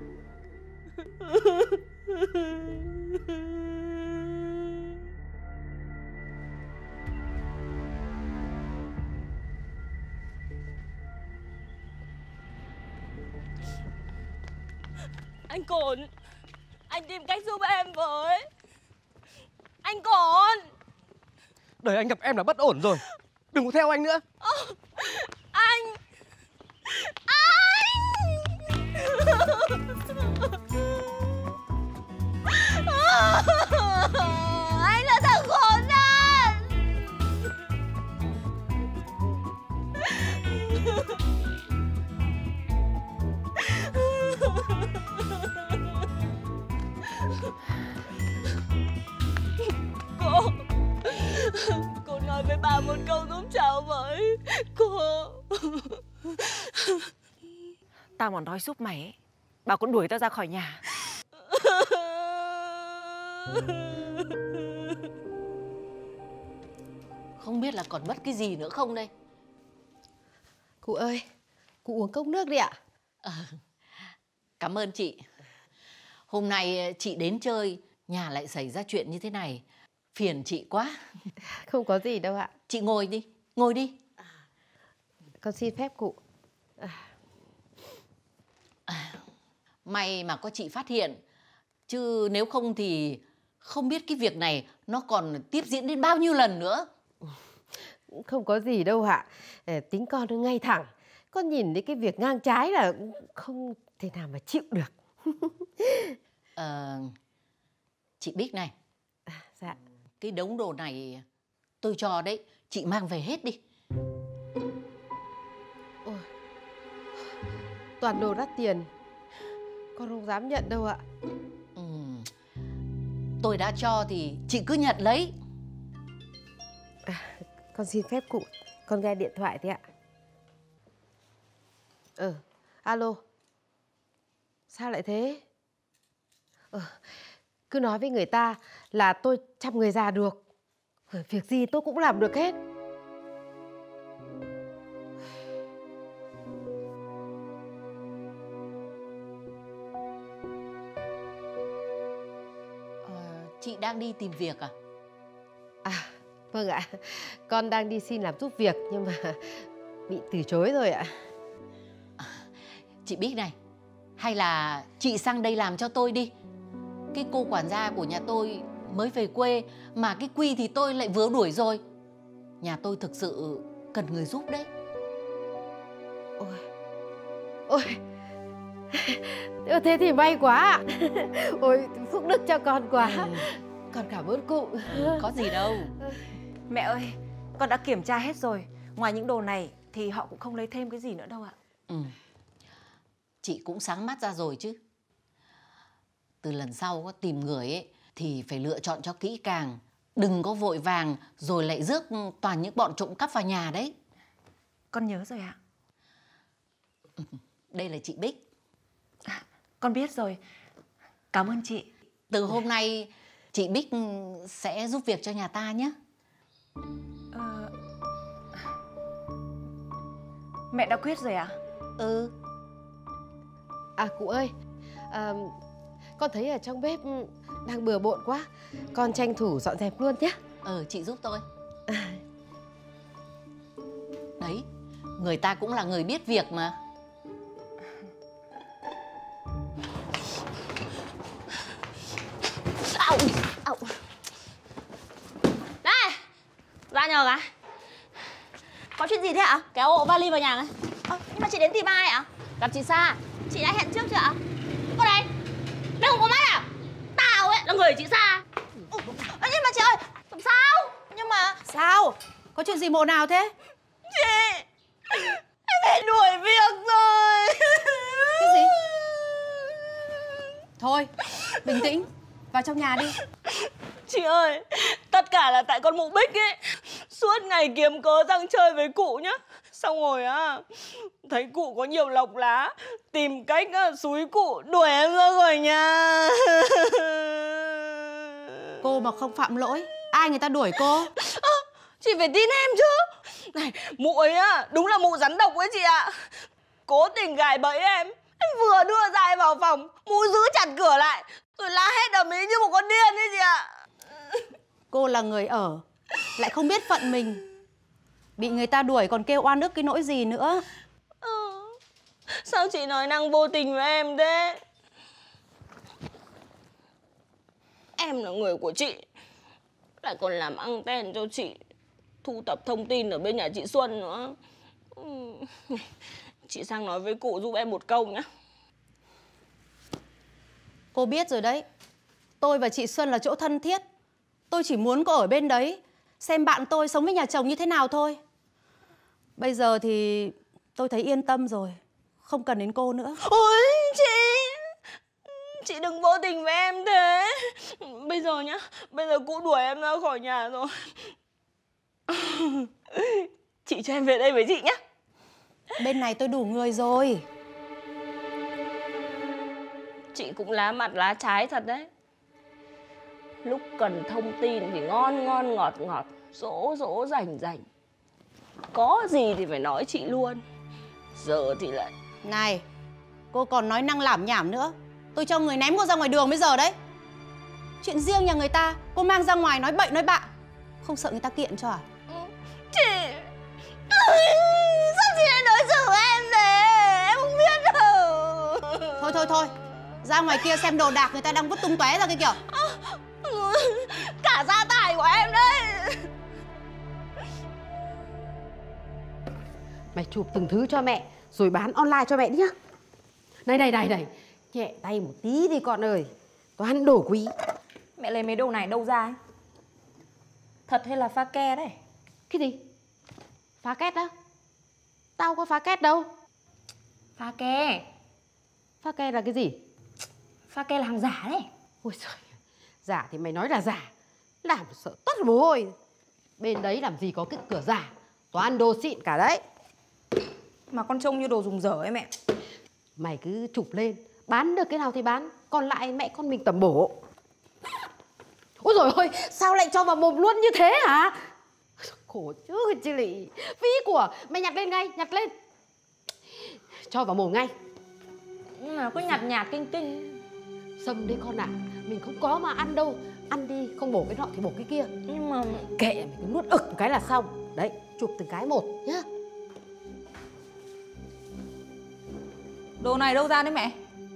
Anh Cổn, anh tìm cách giúp em với. Anh Cổn. Đời anh gặp em là bất ổn rồi. Đừng có theo anh nữa. Anh anh là thằng khốn nạn. Cô nói với bà một câu giúp cháu với. Cô. Tao mà nói giúp mày ấy, bà còn đuổi tao ra khỏi nhà. Không biết là còn mất cái gì nữa không đây. Cụ ơi, cụ uống cốc nước đi ạ. Cảm ơn chị. Hôm nay chị đến chơi, nhà lại xảy ra chuyện như thế này, phiền chị quá. Không có gì đâu ạ. Chị ngồi đi, ngồi đi. Con xin phép cụ. May mà có chị phát hiện, chứ nếu không thì không biết cái việc này nó còn tiếp diễn đến bao nhiêu lần nữa. Không có gì đâu ạ. Tính con nó ngay thẳng. Con nhìn thấy cái việc ngang trái là không thể nào mà chịu được. Chị Bích này. Dạ. Cái đống đồ này tôi cho đấy, chị mang về hết đi. Ôi, toàn đồ đắt tiền, con không dám nhận đâu ạ. Tôi đã cho thì chị cứ nhận lấy. Con xin phép cụ, con nghe điện thoại thế ạ. Alo. Sao lại thế? Cứ nói với người ta là tôi chăm người già được. Việc gì tôi cũng làm được hết. Chị đang đi tìm việc à? À, vâng ạ. Con đang đi xin làm giúp việc nhưng mà bị từ chối rồi ạ. Chị Bích này, hay là chị sang đây làm cho tôi đi. Cái cô quản gia của nhà tôi mới về quê, mà cái Quy thì tôi lại vừa đuổi rồi. Nhà tôi thực sự cần người giúp đấy. Ôi, thế thì may quá ạ. Ôi, phúc đức cho con quá. Con cảm ơn cụ. Có gì đâu. Mẹ ơi, con đã kiểm tra hết rồi. Ngoài những đồ này thì họ cũng không lấy thêm cái gì nữa đâu ạ. Chị cũng sáng mắt ra rồi chứ. Từ lần sau có tìm người ấy thì phải lựa chọn cho kỹ càng. Đừng có vội vàng rồi lại rước toàn những bọn trộm cắp vào nhà đấy. Con nhớ rồi ạ. Đây là chị Bích. Con biết rồi. Cảm ơn chị. Từ hôm nay chị Bích sẽ giúp việc cho nhà ta nhé. Mẹ đã quyết rồi ạ? À cụ ơi, con thấy ở trong bếp đang bừa bộn quá. Con tranh thủ dọn dẹp luôn nhé. Chị giúp tôi. Đấy, người ta cũng là người biết việc mà. Này, ra nhờ cái. Có chuyện gì thế ạ? Kéo ổ vali vào nhà này. Nhưng mà chị đến tìm ai ạ? Gặp chị Sa. Chị đã hẹn trước chưa ạ? Cô này, mày không có mắt à? Tao ấy là người chị Sa. Nhưng mà chị ơi, làm sao? Nhưng mà sao? Có chuyện gì ồn ào thế? Chị, em bị đuổi việc rồi. Cái gì? Thôi, bình tĩnh, vào trong nhà đi. Chị ơi, tất cả là tại con mụ Bích ấy. Suốt ngày kiếm cớ răng chơi với cụ nhá. Xong rồi á, thấy cụ có nhiều lộc lá, tìm cách xúi cụ đuổi em ra khỏi nhà. Cô mà không phạm lỗi, ai người ta đuổi cô? Chị phải tin em chứ. Này, mụ ấy á, đúng là mụ rắn độc ấy chị ạ. Cố tình gài bẫy em. Em vừa đưa ra em vào phòng, mụ giữ chặt cửa lại, rồi la hét ầm ĩ như một con điên ấy chị ạ. Cô là người ở, lại không biết phận mình. Bị người ta đuổi còn kêu oan ức cái nỗi gì nữa. Sao chị nói năng vô tình với em thế? Em là người của chị, lại còn làm anten cho chị, thu thập thông tin ở bên nhà chị Xuân nữa. Chị sang nói với cụ giúp em một câu nhá. Cô biết rồi đấy, tôi và chị Xuân là chỗ thân thiết. Tôi chỉ muốn cô ở bên đấy, xem bạn tôi sống với nhà chồng như thế nào thôi. Bây giờ thì tôi thấy yên tâm rồi, không cần đến cô nữa. Ôi chị đừng vô tình với em thế. Bây giờ nhá, bây giờ cụ đuổi em ra khỏi nhà rồi. Chị cho em về đây với chị nhá. Bên này tôi đủ người rồi. Chị cũng lá mặt lá trái thật đấy. Lúc cần thông tin thì ngon ngon ngọt ngọt, dỗ dỗ rành rành. Có gì thì phải nói chị luôn. Giờ thì lại... Này, cô còn nói năng lảm nhảm nữa, tôi cho người ném cô ra ngoài đường bây giờ đấy. Chuyện riêng nhà người ta, cô mang ra ngoài nói bậy nói bạ, không sợ người ta kiện cho à? Chị... Sao chị lại đối xử với em thế? Em không biết đâu. Thôi, ra ngoài kia xem đồ đạc người ta đang vứt tung tóe ra kia kìa. Cả gia tài của em đấy. Mày chụp từng thứ cho mẹ rồi bán online cho mẹ đi nhá. Này, nhẹ tay một tí đi con ơi. Toàn đồ quý. Mẹ lấy mấy đồ này đâu ra ấy? Thật hay là pha ke đấy? Cái gì? Phá két á? Tao có phá két đâu. Pha ke. Phá ke là cái gì? Pha ke là hàng giả đấy. Ôi trời, giả thì mày nói là giả, làm sợ toát mồ hôi. Bên đấy làm gì có cái cửa giả, toàn đồ xịn cả đấy. Mà con trông như đồ dùng dở ấy mẹ. Mày cứ chụp lên, bán được cái nào thì bán, còn lại mẹ con mình tẩm bổ. Ôi dồi ôi, sao lại cho vào mồm luôn như thế hả? Khổ chứ Lị, phí của. Mày nhặt lên ngay, nhặt lên. Cho vào mồm ngay. Nhưng mà cứ nhạt nhạt kinh kinh. Sâm đấy con ạ, mình không có mà ăn đâu. Ăn đi, không bổ cái nọ thì bổ cái kia. Nhưng mà kệ, mày cứ nuốt ực một cái là xong. Đấy, chụp từng cái một nhá. Đồ này đâu ra đấy mẹ?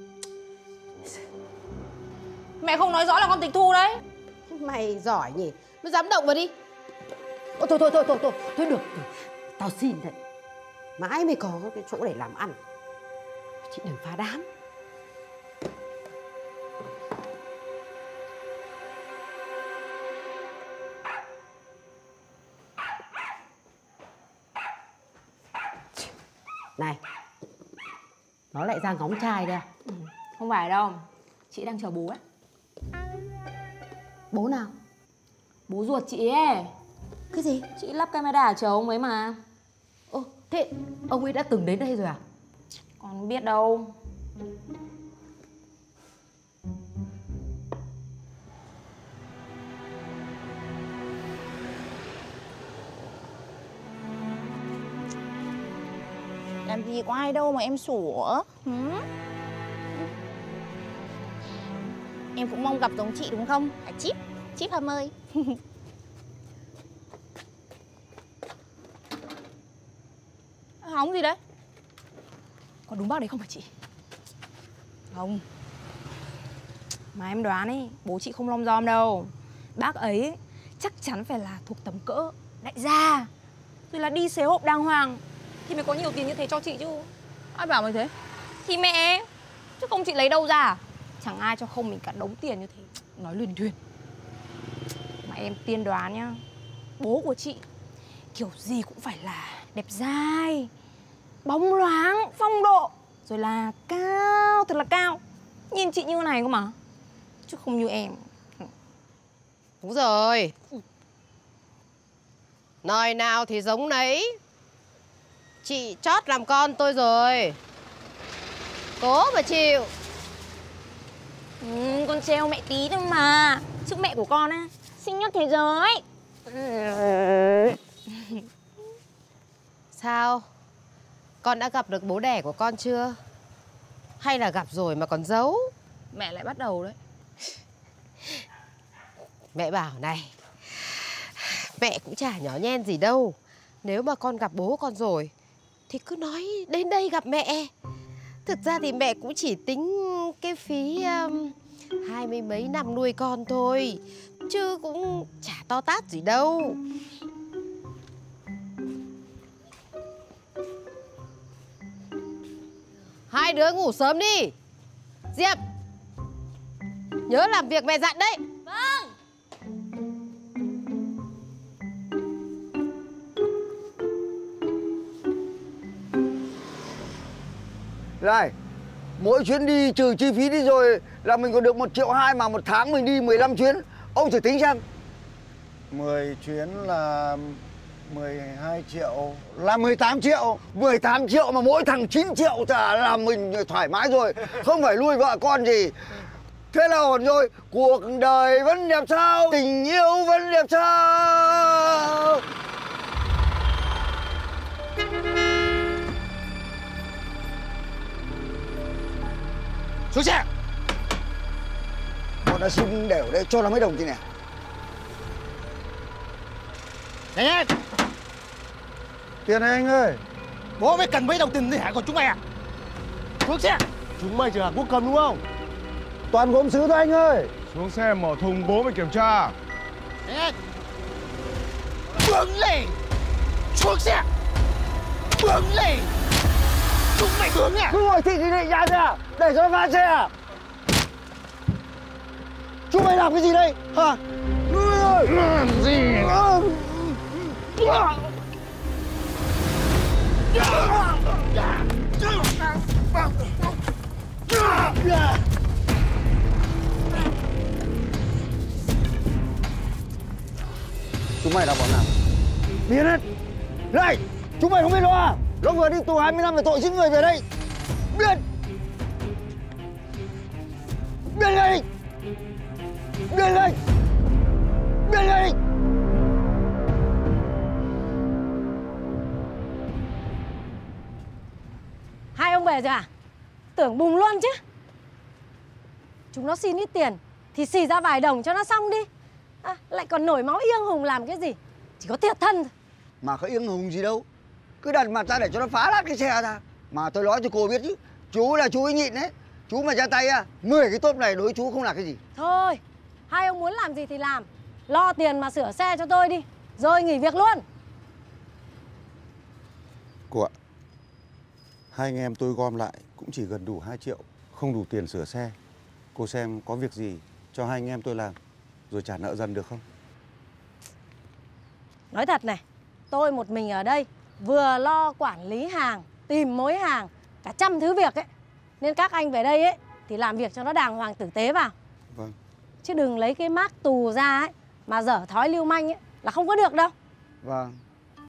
Mẹ không nói rõ là con tịch thu đấy. Mày giỏi nhỉ, mày dám động vào đi. Ôi thôi được. Tao xin thật. Mãi mới có cái chỗ để làm ăn. Chị đừng phá đám. Này, nó lại ra ngóng trai đây à? Không phải đâu, chị đang chờ bố ấy. Bố nào? Bố ruột chị ấy. Cái gì? Chị lắp camera chờ ông ấy mà. Ồ, thế ông ấy đã từng đến đây rồi à? Con biết đâu. Làm gì có ai đâu mà em sủa. Em cũng mong gặp giống chị đúng không? Hả Chip? Chip Hâm ơi. Hóng gì đấy? Có đúng bác đấy không hả chị? Không. Mà em đoán ấy, bố chị không lom rom đâu. Bác ấy chắc chắn phải là thuộc tầm cỡ đại gia, rồi là đi xế hộp đàng hoàng thì mới có nhiều tiền như thế cho chị chứ. Ai bảo mày thế? Thì mẹ, chứ không chị lấy đâu ra. Chẳng ai cho không mình cả đống tiền như thế. Nói luyên thuyên. Mà em tiên đoán nhá, bố của chị kiểu gì cũng phải là đẹp dai, bóng loáng, phong độ, rồi là cao, thật là cao. Nhìn chị như này cơ mà, chứ không như em. Đúng rồi. Nói nào thì giống nấy. Chị chót làm con tôi rồi. Cố mà chịu. Con treo mẹ tí thôi mà. Chứ mẹ của con á, xinh nhất thế giới. Sao? Con đã gặp được bố đẻ của con chưa? Hay là gặp rồi mà còn giấu? Mẹ lại bắt đầu đấy. Mẹ bảo này, mẹ cũng chả nhỏ nhen gì đâu. Nếu mà con gặp bố con rồi thì cứ nói đến đây gặp mẹ. Thực ra thì mẹ cũng chỉ tính cái phí 20 mấy năm nuôi con thôi, chứ cũng chả to tát gì đâu. Hai đứa ngủ sớm đi. Diệp, nhớ làm việc mẹ dặn đấy. Vâng. Này, mỗi chuyến đi trừ chi phí đi rồi là mình còn được 1,2 triệu, mà một tháng mình đi 15 chuyến. Ông thử tính xem. 10 chuyến là 12 triệu. Là 18 triệu. 18 triệu mà mỗi thằng 9 triệu là mình thoải mái rồi. Không phải nuôi vợ con gì. Thế là ổn rồi. Cuộc đời vẫn đẹp sao, tình yêu vẫn đẹp sao. Xuống xe. Bọn đã xin đều đấy, cho nó mấy đồng gì nè. Nhanh lên. Tiền này anh ơi. Bố mới cần mấy đồng tiền gì hả, còn chúng mày à? Xuống xe. Chúng mày chỉ là quốc cầm đúng không? Toàn gốm sứ thôi anh ơi. Xuống xe mở thùng bố mày kiểm tra. Nhanh lên. Bước lên. Xuống xe. Bước lên. Chúng mày hướng à? Cứ ngồi thị gì đây ra ra, để cho nó vã xe à? Chúng mày làm cái gì đây hả? Làm gì? Chúng mày là bọn nào? Biến hết. Này, chúng mày không biết đâu à? Nó vừa đi tù 20 năm về tội giết người về đây. Biết. Biết ngay. Biết ngay. biết đi. Hai ông về rồi à? Tưởng bùng luôn chứ. Chúng nó xin ít tiền thì xì ra vài đồng cho nó xong đi. Lại còn nổi máu iêng hùng làm cái gì? Chỉ có thiệt thân thôi. Mà có iêng hùng gì đâu. Cứ đặt mặt ra để cho nó phá nát cái xe ra. Mà tôi nói cho cô biết chứ, chú là chú ấy nhịn đấy. Chú mà ra tay 10 cái tốp này đối chú không là cái gì. Thôi, hai ông muốn làm gì thì làm. Lo tiền mà sửa xe cho tôi đi, rồi nghỉ việc luôn. Cô ạ, hai anh em tôi gom lại cũng chỉ gần đủ 2 triệu, không đủ tiền sửa xe. Cô xem có việc gì cho hai anh em tôi làm, rồi trả nợ dần được không? Nói thật này, tôi một mình ở đây, vừa lo quản lý hàng, tìm mối hàng, cả trăm thứ việc ấy. Nên các anh về đây ấy thì làm việc cho nó đàng hoàng tử tế vào. Vâng. Chứ đừng lấy cái mác tù ra ấy mà dở thói lưu manh ấy là không có được đâu. Vâng.